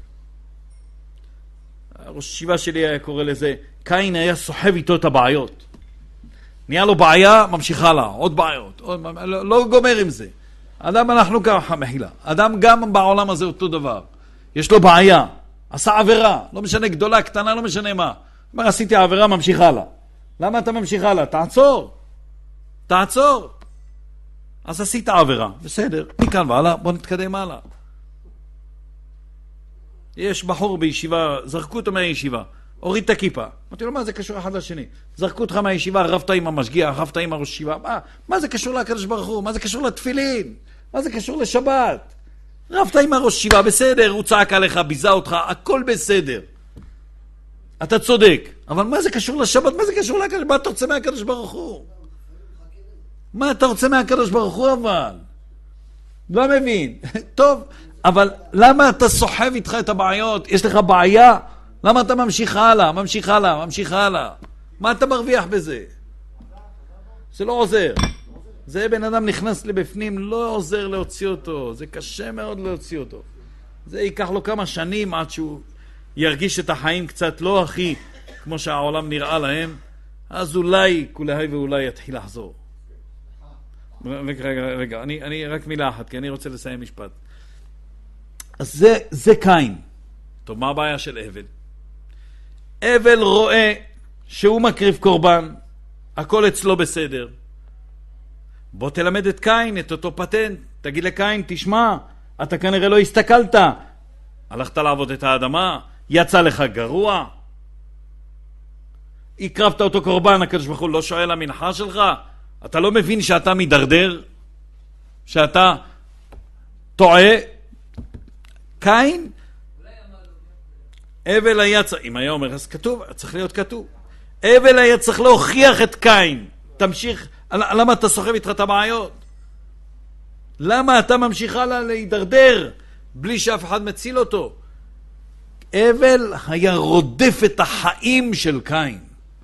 ראש הישיבה שלי היה קורא לזה, קין היה סוחב איתו את הבעיות. נהיה לו בעיה, ממשיך הלאה, עוד בעיות. לא גומר עם זה. אדם אנחנו ככה מחילה. אדם גם בעולם הזה אותו דבר. יש לו בעיה, עשה עבירה, לא משנה גדולה, קטנה, לא משנה מה. אומר, עשיתי עבירה, ממשיך הלאה. למה אתה ממשיך הלאה? תעצור. תעצור. אז עשית עבירה. בסדר, מכאן והלאה, בוא נתקדם הלאה. יש בחור בישיבה, זרקו אותו מהישיבה, הוריד את הכיפה. אמרתי לו, מה זה קשור אחד לשני? זרקו אותך מהישיבה, רבת עם המשגיח, רבת עם הראש ישיבה. מה זה קשור לקדוש ברוך הוא? מה זה קשור לתפילין? מה זה קשור לשבת? רבת עם הראש ישיבה, בסדר, הוא צעק עליך, ביזה אותך, הכל בסדר. אתה צודק. אבל מה זה קשור לשבת? מה זה קשור לקדוש? מה אתה רוצה מהקדוש ברוך הוא? מה אתה רוצה מהקדוש ברוך הוא אבל? לא מבין. טוב, אבל למה אתה סוחב איתך את הבעיות? יש לך בעיה? למה אתה ממשיך הלאה? ממשיך הלאה, ממשיך הלאה. מה אתה מרוויח בזה? זה לא עוזר. זה בן אדם נכנס לבפנים, לא עוזר להוציא אותו. זה קשה מאוד להוציא אותו. זה ייקח לו כמה שנים עד שהוא ירגיש את החיים קצת לא הכי כמו שהעולם נראה להם. אז אולי, ואולי יתחיל לחזור. רגע, אני רק מילה אחת, כי אני רוצה לסיים משפט. אז זה קין. טוב, מה הבעיה של אבל? אבל רואה שהוא מקריב קורבן, הכל אצלו בסדר. בוא תלמד את קין, את אותו פטנט. תגיד לקין, תשמע, אתה כנראה לא הסתכלת. הלכת לעבוד את האדמה, יצא לך גרוע. הקרבת אותו קורבן, הקדוש ברוך הוא לא שואל המנחה שלך. אתה לא מבין שאתה מדרדר? שאתה טועה? קין? אבל היה צריך, אם היה אומר, אז כתוב, צריך להיות כתוב. אבל היה צריך להוכיח את קין. תמשיך, למה אתה סוחב איתך את הבעיות? למה אתה ממשיך הלאה להידרדר בלי שאף אחד מציל אותו? אבל היה רודף את החיים של קין.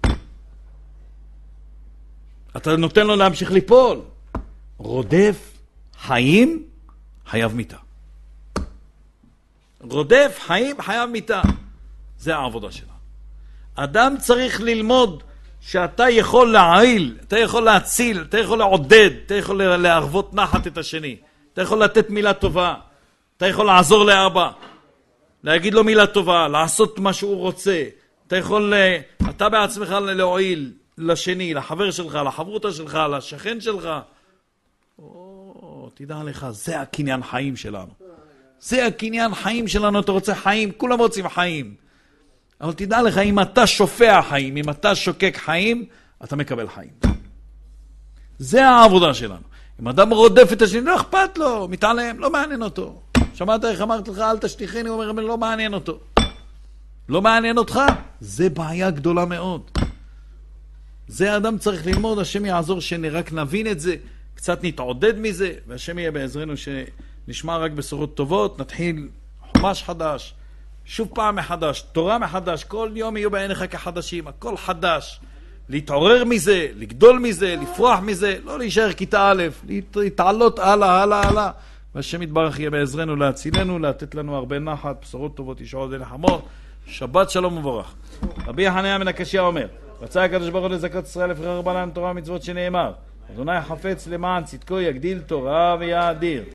אתה נותן לו להמשיך ליפול. רודף חיים, חייב מיתה. רודף חיים, חייב מיתה. זה העבודה שלה. אדם צריך ללמוד שאתה יכול להעיל, אתה יכול להציל, אתה יכול לעודד, אתה יכול להרוות נחת את השני, אתה יכול לתת מילה טובה, אתה יכול לעזור לאבא, להגיד לו מילה טובה, לעשות מה שהוא רוצה, אתה יכול, אתה בעצמך להועיל לשני, לחבר שלך, לחברותה שלך, לשכן שלך. תדע לך, זה הקניין חיים שלנו. זה הקניין חיים שלנו, אתה רוצה חיים, כולם רוצים חיים. אבל תדע לך, אם אתה שופע חיים, אם אתה שוקק חיים, אתה מקבל חיים. זה העבודה שלנו. אם אדם רודף את השני, לא אכפת לו, מתעלם, לא מעניין אותו. שמעת איך אמרתי לך, אל תשליחני, הוא אומר, לא מעניין אותו. לא מעניין אותך? זה בעיה גדולה מאוד. זה האדם צריך ללמוד, השם יעזור שרק נבין את זה, קצת נתעודד מזה, והשם יהיה בעזרנו שנשמע רק בשורות טובות, נתחיל חומש חדש, שוב פעם מחדש, תורה מחדש, כל יום יהיו בעיניך כחדשים, הכל חדש. להתעורר מזה, לגדול מזה, לפרוח מזה, לא להישאר כיתה א', להתעלות הלאה. והשם יתברך יהיה בעזרנו להצילנו, לתת לנו הרבה נחת, בשורות טובות, ישועות ונחמות. שבת שלום וברך. רבי יחניה בן הקשיא אומר, רצה הקדוש ברוך הוא לזכות ישראל לפי רבנן תורה ומצוות שנאמר, אדוני חפץ למען צדקו יגדיל תורה ויאדיר.